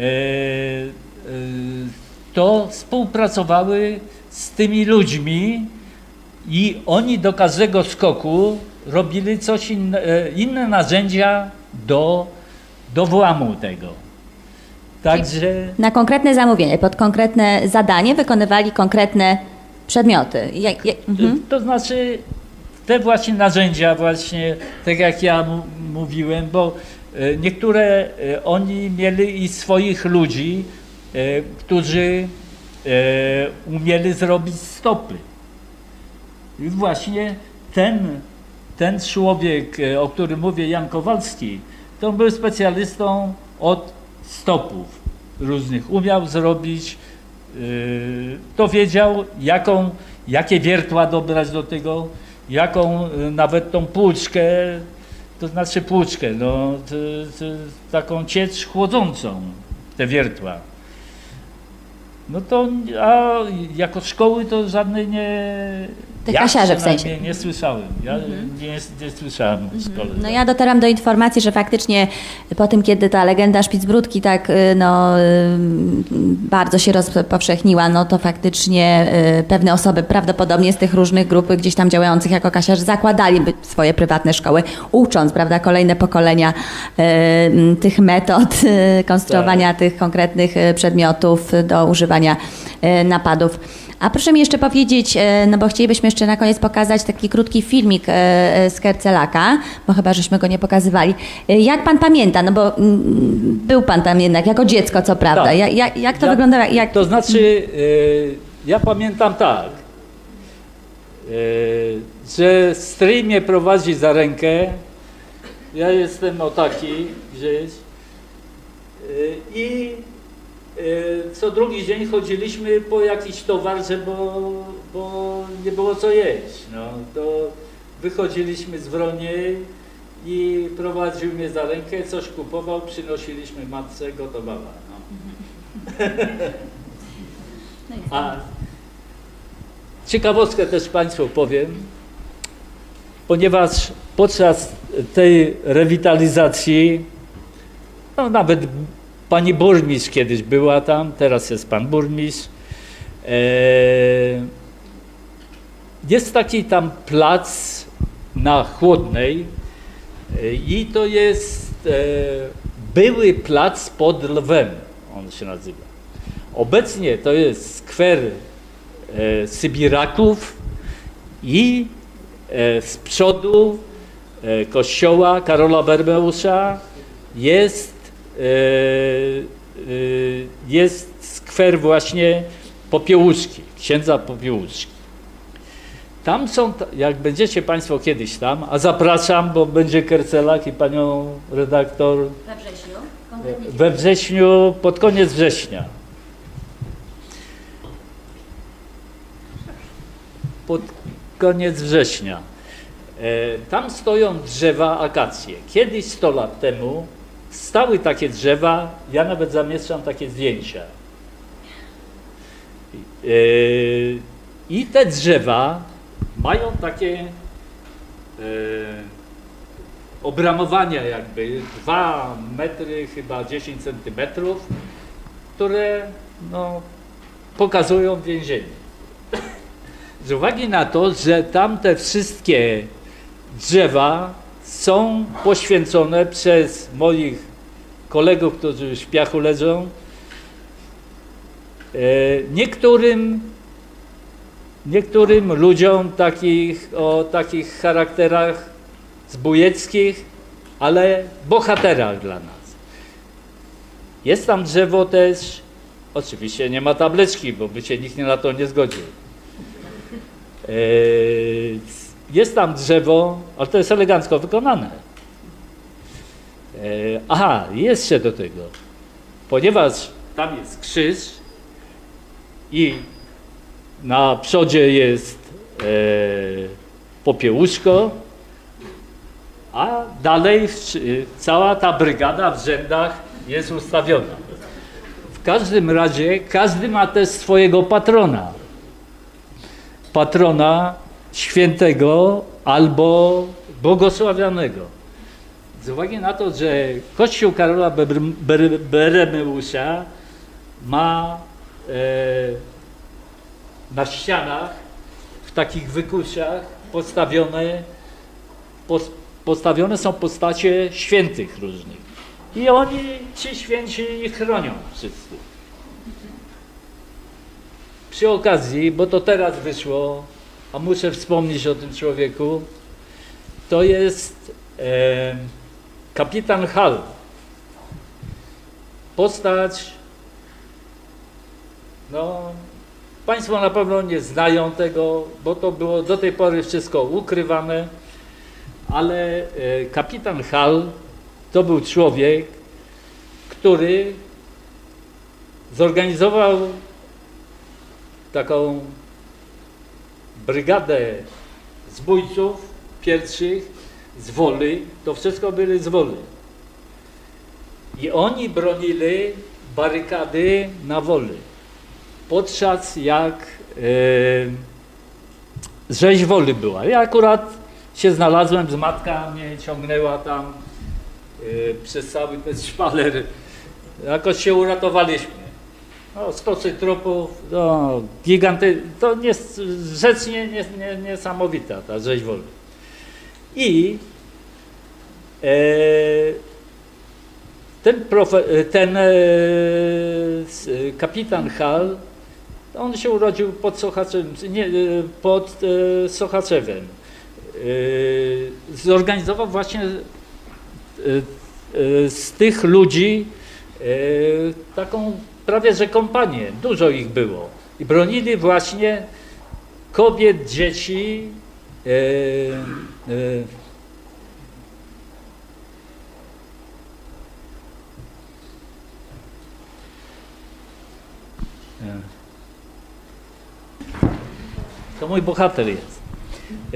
to współpracowały z tymi ludźmi i oni do każdego skoku robili coś inne, inne narzędzia do, do włamu tego. Także...
Na konkretne zamówienie, pod konkretne zadanie wykonywali konkretne przedmioty. Jak, jak, mhm.
To znaczy te właśnie narzędzia, właśnie tak jak ja mówiłem, bo niektóre oni mieli i swoich ludzi, którzy umieli zrobić stopy. I właśnie ten, ten człowiek, o którym mówię, Jan Kowalski, to był specjalistą od stopów różnych. Umiał zrobić, to wiedział, jaką, jakie wiertła dobrać do tego, jaką nawet tą płuczkę, to znaczy płuczkę, no, t, t, taką ciecz chłodzącą, te wiertła. No to, a jako szkoły to żadnej nie...
Te
ja
kasiarze w sensie.
Nie, nie słyszałem, ja mhm. nie, nie słyszałem w szkole.
No ja dotarłam do informacji, że faktycznie po tym, kiedy ta legenda Szpicbródki tak no, bardzo się rozpowszechniła, no to faktycznie pewne osoby prawdopodobnie z tych różnych grup gdzieś tam działających jako kasiarze zakładali swoje prywatne szkoły, ucząc, prawda, kolejne pokolenia tych metod konstruowania tak. tych konkretnych przedmiotów do używania napadów. A proszę mi jeszcze powiedzieć, no bo chcielibyśmy jeszcze na koniec pokazać taki krótki filmik z Kercelaka, bo chyba żeśmy go nie pokazywali. Jak pan pamięta, no bo był pan tam jednak jako dziecko, co prawda.
Tak.
Jak, jak to
ja,
wyglądało? Jak...
To znaczy, ja pamiętam tak, że stryj mnie prowadzi za rękę, ja jestem o taki gdzieś i co drugi dzień chodziliśmy po jakiś towar, bo, bo nie było co jeść. No, to wychodziliśmy z Wroniej i prowadził mnie za rękę, coś kupował, przynosiliśmy matce, gotowała. No. A ciekawostkę też Państwu powiem, ponieważ podczas tej rewitalizacji, no nawet pani burmistrz kiedyś była tam, teraz jest pan burmistrz, e, jest taki tam plac na Chłodnej e, i to jest e, były plac pod Lwem, on się nazywa. Obecnie to jest skwer e, Sybiraków i e, z przodu e, kościoła Karola Berbeusza jest, e, e, jest skwer właśnie Popiełuszki, księdza Popiełuszki. Tam są, jak będziecie Państwo kiedyś tam, a zapraszam, bo będzie Kercelak i panią redaktor
we wrześniu,
we wrześniu, pod koniec września. Pod koniec września. E, tam stoją drzewa akacje. Kiedyś sto lat temu stały takie drzewa, ja nawet zamieszczam takie zdjęcia. E, I te drzewa mają takie e, obramowania jakby, dwa metry, chyba dziesięć centymetrów, które no, pokazują więzienie. Z uwagi na to, że tamte wszystkie drzewa są poświęcone przez moich kolegów, którzy w piachu leżą, e, niektórym, niektórym ludziom takich, o takich charakterach zbójeckich, ale bohaterach dla nas. Jest tam drzewo też, oczywiście nie ma tabliczki, bo by się nikt na to nie zgodził. Jest tam drzewo, ale to jest elegancko wykonane. Aha, jeszcze do tego, ponieważ tam jest krzyż i na przodzie jest e, popiełuszko, a dalej cała ta brygada w rzędach jest ustawiona. W każdym razie każdy ma też swojego patrona. Patrona świętego albo błogosławionego. Z uwagi na to, że Kościół Karola Beremeusza ma e, na ścianach w takich wykusiach postawione, pos, postawione są postacie świętych różnych. I oni, ci święci, chronią wszyscy. Przy okazji, bo to teraz wyszło, a muszę wspomnieć o tym człowieku, to jest e, kapitan Hall. Postać, no, Państwo na pewno nie znają tego, bo to było do tej pory wszystko ukrywane, ale e, kapitan Hall to był człowiek, który zorganizował taką brygadę zbójców pierwszych z Woli, to wszystko byli z Woli. I oni bronili barykady na Woli. Podczas jak e, rzeź Woli była. Ja akurat się znalazłem, z matka mnie ciągnęła tam e, przez cały ten szpaler. Jakoś się uratowaliśmy. No, stosy trupów, no, giganty, to jest rzecz nie, nie, nie, niesamowita, ta rzeź Woli. I e, ten, profe, ten e, kapitan Hall, on się urodził pod Sochaczewem, nie, pod e, Sochaczewem. E, zorganizował właśnie e, e, z tych ludzi e, taką prawie że kompanię, dużo ich było. i bronili właśnie kobiet, dzieci, e, e, to mój bohater jest. E,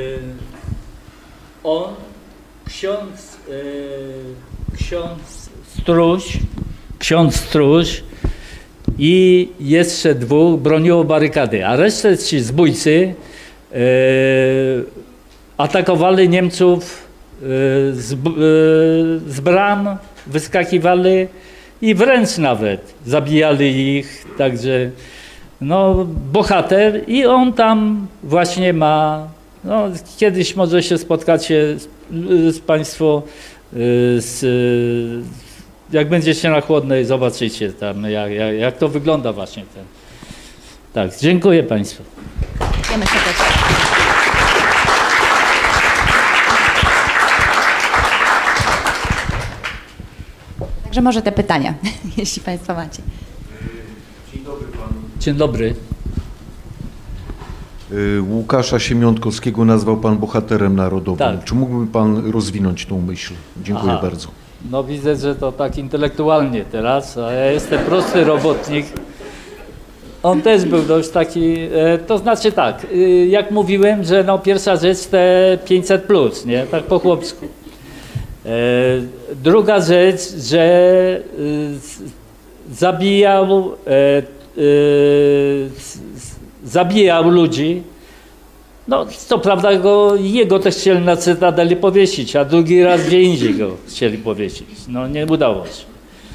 on, ksiądz, e, ksiądz Stróż, ksiądz Stróż i jeszcze dwóch broniło barykady, a resztę ci zbójcy e, atakowali Niemców e, z, e, z bram, wyskakiwali i wręcz nawet zabijali ich, także no, bohater i on tam właśnie ma, no, kiedyś może się spotkacie z, z Państwo, z, jak będziecie na Chłodnej, zobaczycie tam, jak, jak, jak to wygląda właśnie ten. Tak, dziękuję Państwu.
Dziękujemy serdecznie. Także może te pytania, jeśli Państwo macie.
Dzień dobry Panu.
Dzień dobry.
Łukasza Siemiątkowskiego nazwał Pan bohaterem narodowym.
Tak.
Czy mógłby Pan rozwinąć tą myśl? Dziękuję
Aha.
bardzo.
No widzę, że to tak intelektualnie teraz, a ja jestem prosty robotnik. On też był dość taki, e, to znaczy tak, e, jak mówiłem, że no pierwsza rzecz te pięćset plus, nie, tak po chłopsku. E, druga rzecz, że e, zabijał, e, e, zabijał ludzi. No, co prawda go, jego też chcieli na Cytadeli powiesić, a drugi raz gdzie indziej go chcieli powiesić. No, nie udało się.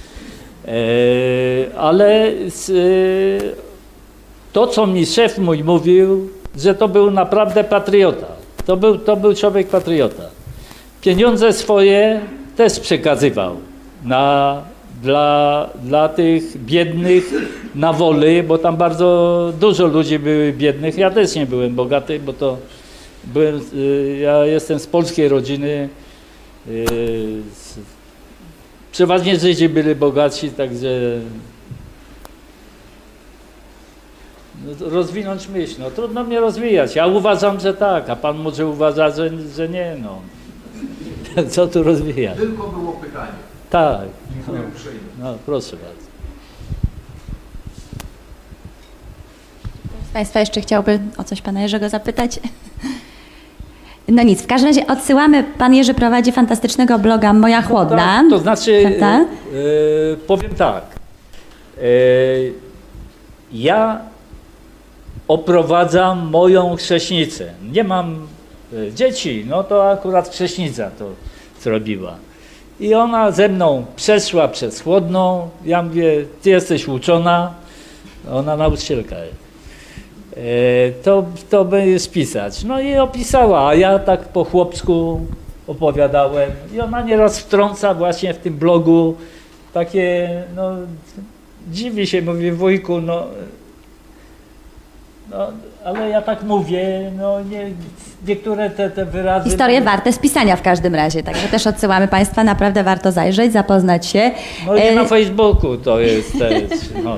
E, ale z, e, to, co mi szef mój mówił, że to był naprawdę patriota. To był, to był człowiek patriota. Pieniądze swoje też przekazywał na, dla, dla tych biednych na Woli, bo tam bardzo dużo ludzi było biednych. Ja też nie byłem bogaty, bo to byłem, ja jestem z polskiej rodziny. Przeważnie Żydzi byli bogaci, także rozwinąć myśl. No, trudno mnie rozwijać. Ja uważam, że tak, a pan może uważa, że, że nie. No. Co tu rozwijać?
Tylko było pytanie.
Tak.
Dziękuję uprzejmie.
No, proszę bardzo.
Z Państwa jeszcze chciałby o coś Pana Jerzego zapytać? No nic, w każdym razie odsyłamy, Pan Jerzy prowadzi fantastycznego bloga Moja Chłodna.
Tak, to znaczy,
e,
powiem tak, e, ja oprowadzam moją chrześnicę. Nie mam e, dzieci, no to akurat chrześnica to zrobiła. I ona ze mną przeszła przez Chłodną, ja mówię, ty jesteś uczona, ona nauczycielka jest. To, to by spisać. No i opisała, a ja tak po chłopsku opowiadałem i ona nieraz wtrąca właśnie w tym blogu takie, no dziwi się, mówi wujku, no, no ale ja tak mówię, no nie, niektóre te, te wyrazy...
Historie warte spisania w każdym razie, także też odsyłamy Państwa, naprawdę warto zajrzeć, zapoznać się.
No nie na Facebooku to jest też, no.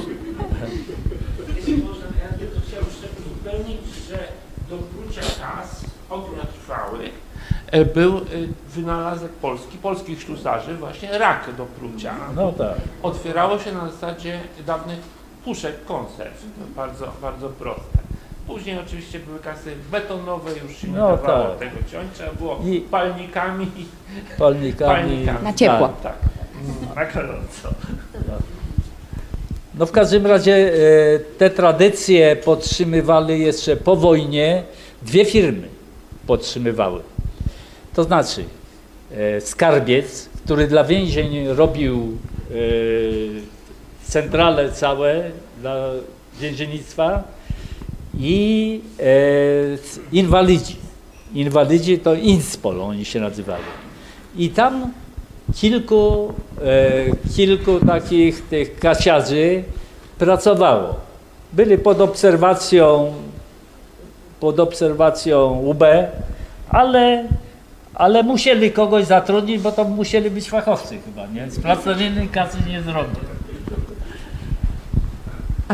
Że do prucia kas ogniotrwałych był wynalazek polski, polskich ślusarzy, właśnie rak do prucia.
No tak.
Otwierało się na zasadzie dawnych puszek konserw, to bardzo, bardzo proste. Później oczywiście były kasy betonowe, już się nie
No
dawało
tak.
tego ciąć, trzeba było
I
palnikami.
Palnikami.
palnikami.
Na ciepło.
Tak, tak. Na gorąco.
No w każdym razie e, te tradycje podtrzymywali jeszcze po wojnie, dwie firmy podtrzymywały. To znaczy e, Skarbiec, który dla więzień robił e, centrale całe dla więziennictwa i e, inwalidzi. Inwalidzi to Inspol oni się nazywali. I tam Kilku, e, kilku takich tych kasiarzy pracowało. Byli pod obserwacją, pod obserwacją U B, ale, ale musieli kogoś zatrudnić, bo to musieli być fachowcy chyba, nie? Z pracownicy kasy nie zrobią.
A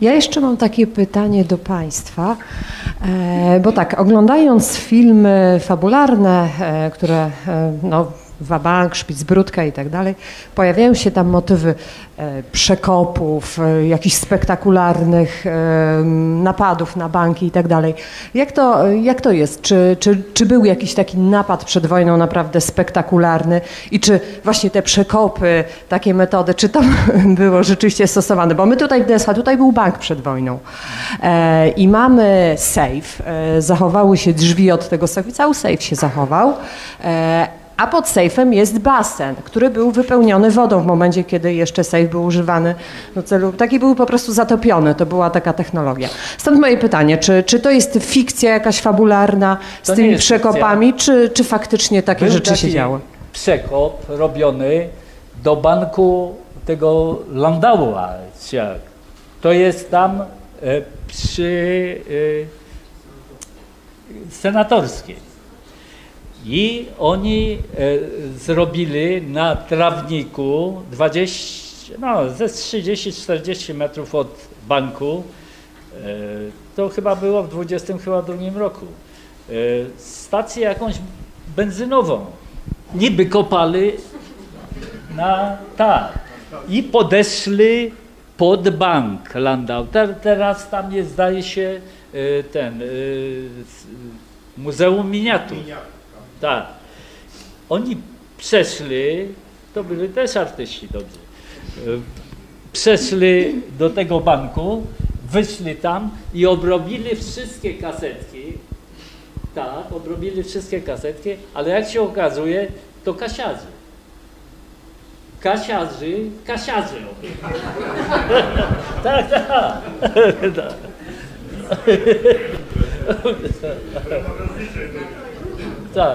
Ja jeszcze mam takie pytanie do Państwa, e, bo tak, oglądając filmy fabularne, e, które e, no, Wabank, Szpicbródka i tak dalej, pojawiają się tam motywy e, przekopów, e, jakichś spektakularnych e, napadów na banki i tak dalej. Jak to, jak to jest? Czy, czy, czy był jakiś taki napad przed wojną naprawdę spektakularny i czy właśnie te przekopy, takie metody, czy to było rzeczywiście stosowane? Bo my tutaj w D S H, tutaj był bank przed wojną e, i mamy safe, e, zachowały się drzwi od tego sejfu, cały safe się zachował, e, a pod sejfem jest basen, który był wypełniony wodą w momencie, kiedy jeszcze sejf był używany do celu. Taki był po prostu zatopiony, to była taka technologia. Stąd moje pytanie, czy, czy to jest fikcja jakaś fabularna z
To nie
tymi
jest
przekopami, czy, czy faktycznie takie
Był
rzeczy się
taki
działy?
przekop robiony do banku tego Landaua. To jest tam e, przy e, senatorskiej. I oni e, zrobili na trawniku dwadzieścia, no ze trzydzieści czterdzieści metrów od banku, e, to chyba było w dwudziestym drugim roku, e, stację jakąś benzynową. Niby kopali na tak i podeszli pod bank Landau. Te, teraz tam jest, zdaje się, e, ten e, Muzeum Miniatur. Tak. Oni przeszli, to byli też artyści dobrzy, przeszli do tego banku, wyszli tam i obrobili wszystkie kasetki, tak, obrobili wszystkie kasetki, ale jak się okazuje, to kasiarzy. Kasiarzy, kasiarzy. tak, tak. Tak.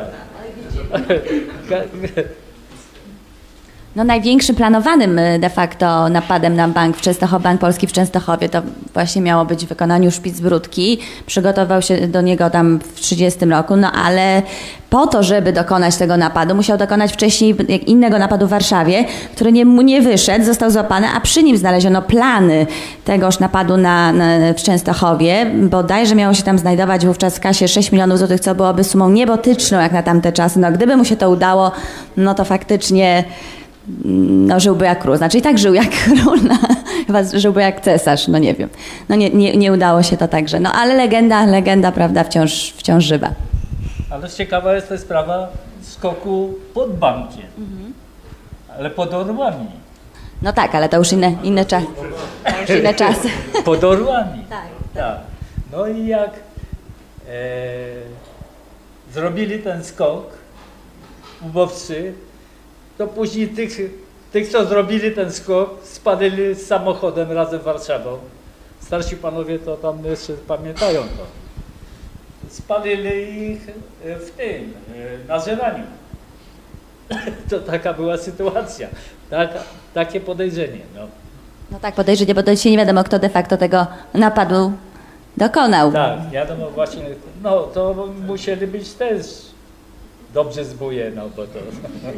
No największym planowanym de facto napadem na bank w Częstochowie, Bank Polski w Częstochowie, to właśnie miało być w wykonaniu Szpicbródki. Przygotował się do niego tam w trzydziestym roku, no ale po to, żeby dokonać tego napadu, musiał dokonać wcześniej innego napadu w Warszawie, który nie, mu nie wyszedł, został złapany, a przy nim znaleziono plany tegoż napadu na, na, w Częstochowie. Bodajże miało się tam znajdować wówczas w kasie sześć milionów złotych, co byłoby sumą niebotyczną jak na tamte czasy. No gdyby mu się to udało, no to faktycznie no, żyłby jak król. Znaczy i tak żył jak król, no, chyba żyłby jak cesarz, no nie wiem. No nie, nie, nie udało się to także. No ale legenda, legenda, prawda, wciąż, wciąż żywa.
Ale ciekawa jest ta sprawa skoku pod bankiem, mhm. ale pod orłami.
No tak, ale to już inne, inne, czas, to już inne czasy.
Pod orłami.
Tak,
tak. No i jak e, zrobili ten skok ubowcy, to później tych, tych, co zrobili ten skok, spadli z samochodem razem z Warszawą. Starsi panowie to tam jeszcze pamiętają to. Spalili ich w tym, na Żeraniu. To taka była sytuacja, tak, takie podejrzenie. No.
no tak, podejrzenie, bo to dzisiaj nie wiadomo, kto de facto tego napadu dokonał.
Tak, wiadomo właśnie, no to musieli być też dobrze zbóje, no bo to...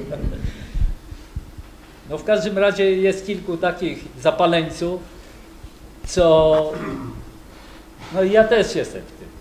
No w każdym razie jest kilku takich zapaleńców, co... No i ja też jestem w tym.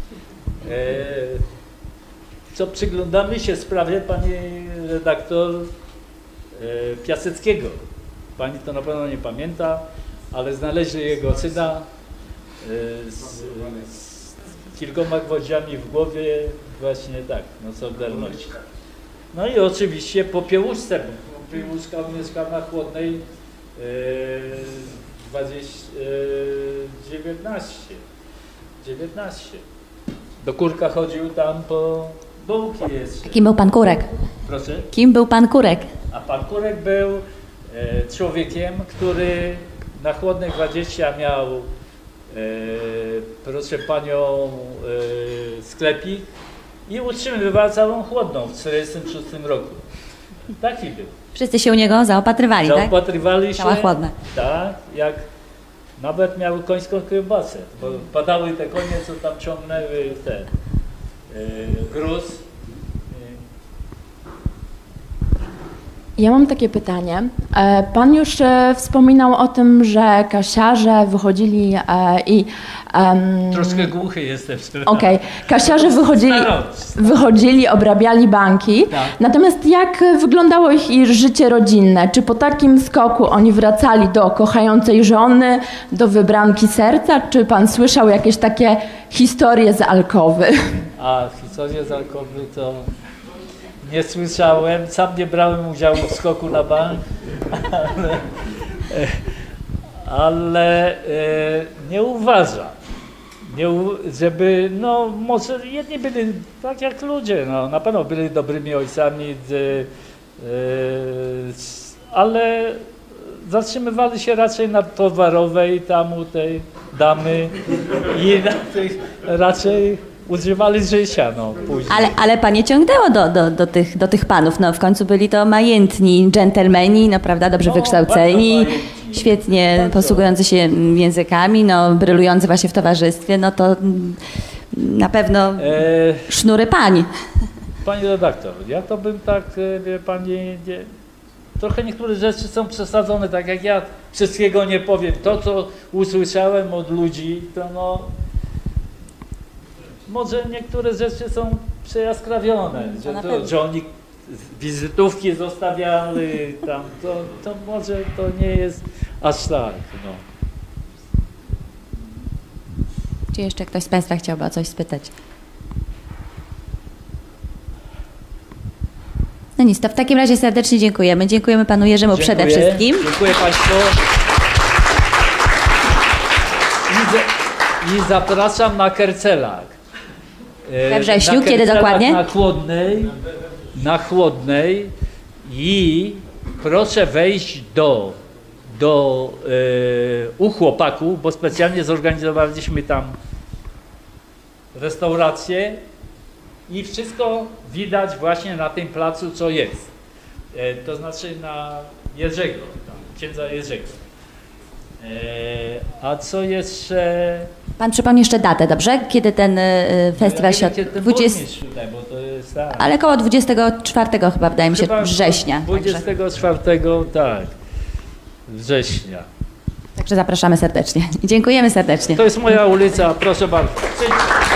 Co przyglądamy się sprawie pani redaktor Piaseckiego. Pani to na pewno nie pamięta, ale znaleźli jego syna z, z kilkoma gwoździami w głowie, właśnie tak, no Solidarności. No i oczywiście popiełuszce, bo popiełuszka mieszka na Chłodnej dwadzieścia, dziewiętnaście. dziewiętnaście. Do Kurka chodził tam po bułki jeszcze.
Kim był pan Kurek?
Proszę?
Kim był pan Kurek?
A pan Kurek był e, człowiekiem, który na Chłodnej dwadzieścia miał, e, proszę panią, e, sklepik i utrzymywał całą Chłodną w tysiąc dziewięćset czterdziestym szóstym roku. Taki był.
Wszyscy się u niego zaopatrywali, tak?
Zaopatrywali się.
Cała Chłodna.
Tak, jak nawet miały końską kiełbasę, bo padały te konie, co tam ciągnęły ten y, gruz.
Ja mam takie pytanie. E, Pan już e, wspominał o tym, że kasiarze wychodzili e, i... em,
Troszkę głuchy jestem.
Okej, kasiarze wychodzili, wychodzili, obrabiali banki.
Tak.
Natomiast jak wyglądało ich, ich życie rodzinne? Czy po takim skoku oni wracali do kochającej żony, do wybranki serca? Czy pan słyszał jakieś takie historie z alkowy?
A historię z alkoholu to nie słyszałem. Sam nie brałem udziału w skoku na bank, ale, ale e, nie uważam, nie, u- żeby, no może jedni byli tak jak ludzie, no, na pewno byli dobrymi ojcami, e, e, ale zatrzymywali się raczej na towarowej tam u tej damy i na tych raczej używali życia, no, później.
Ale, ale panie ciągnęło do, do, do, tych, do tych panów. No, w końcu byli to majętni dżentelmeni, no prawda, dobrze
No,
wykształceni,
bardzo majętni.
świetnie
Bardzo.
posługujący się językami, no, brylujący właśnie w towarzystwie, no to mm, na pewno
E,
sznury pań.
Pani redaktor, ja to bym tak, e, wie pani, nie, trochę niektóre rzeczy są przesadzone, tak jak ja wszystkiego nie powiem. To, co usłyszałem od ludzi, to no, może niektóre rzeczy są przejaskrawione,
To
że,
na
to,
pewno.
że oni wizytówki zostawiali tam, to, to może to nie jest aż tak, no.
Czy jeszcze ktoś z państwa chciałby o coś spytać? No nic, to w takim razie serdecznie dziękujemy. Dziękujemy panu Jerzemu przede
Dziękuję.
wszystkim.
Dziękuję Państwu. I, za, I zapraszam na Kercelak. E,
We wrześniu,
na
kiedy
Kercelak
dokładnie?
Na Chłodnej. Na Chłodnej. I proszę wejść do, do e, u chłopaków, bo specjalnie zorganizowaliśmy tam restaurację. I wszystko widać właśnie na tym placu, co jest. E, to znaczy na Jerzego, tam, księdza Jerzego. E, a co jeszcze?
Pan przypomni jeszcze datę, dobrze? Kiedy ten y, festiwal się...
Ja
od-
nie wiem, kiedy ten
dwudziestego
burmistrz tutaj, bo to jest tak.
Ale koło dwudziestego czwartego chyba, wydaje mi się,
Chyba
września. Także,
dwudziestego czwartego, tak. Września.
także zapraszamy serdecznie. Dziękujemy serdecznie.
To jest moja ulica, proszę bardzo.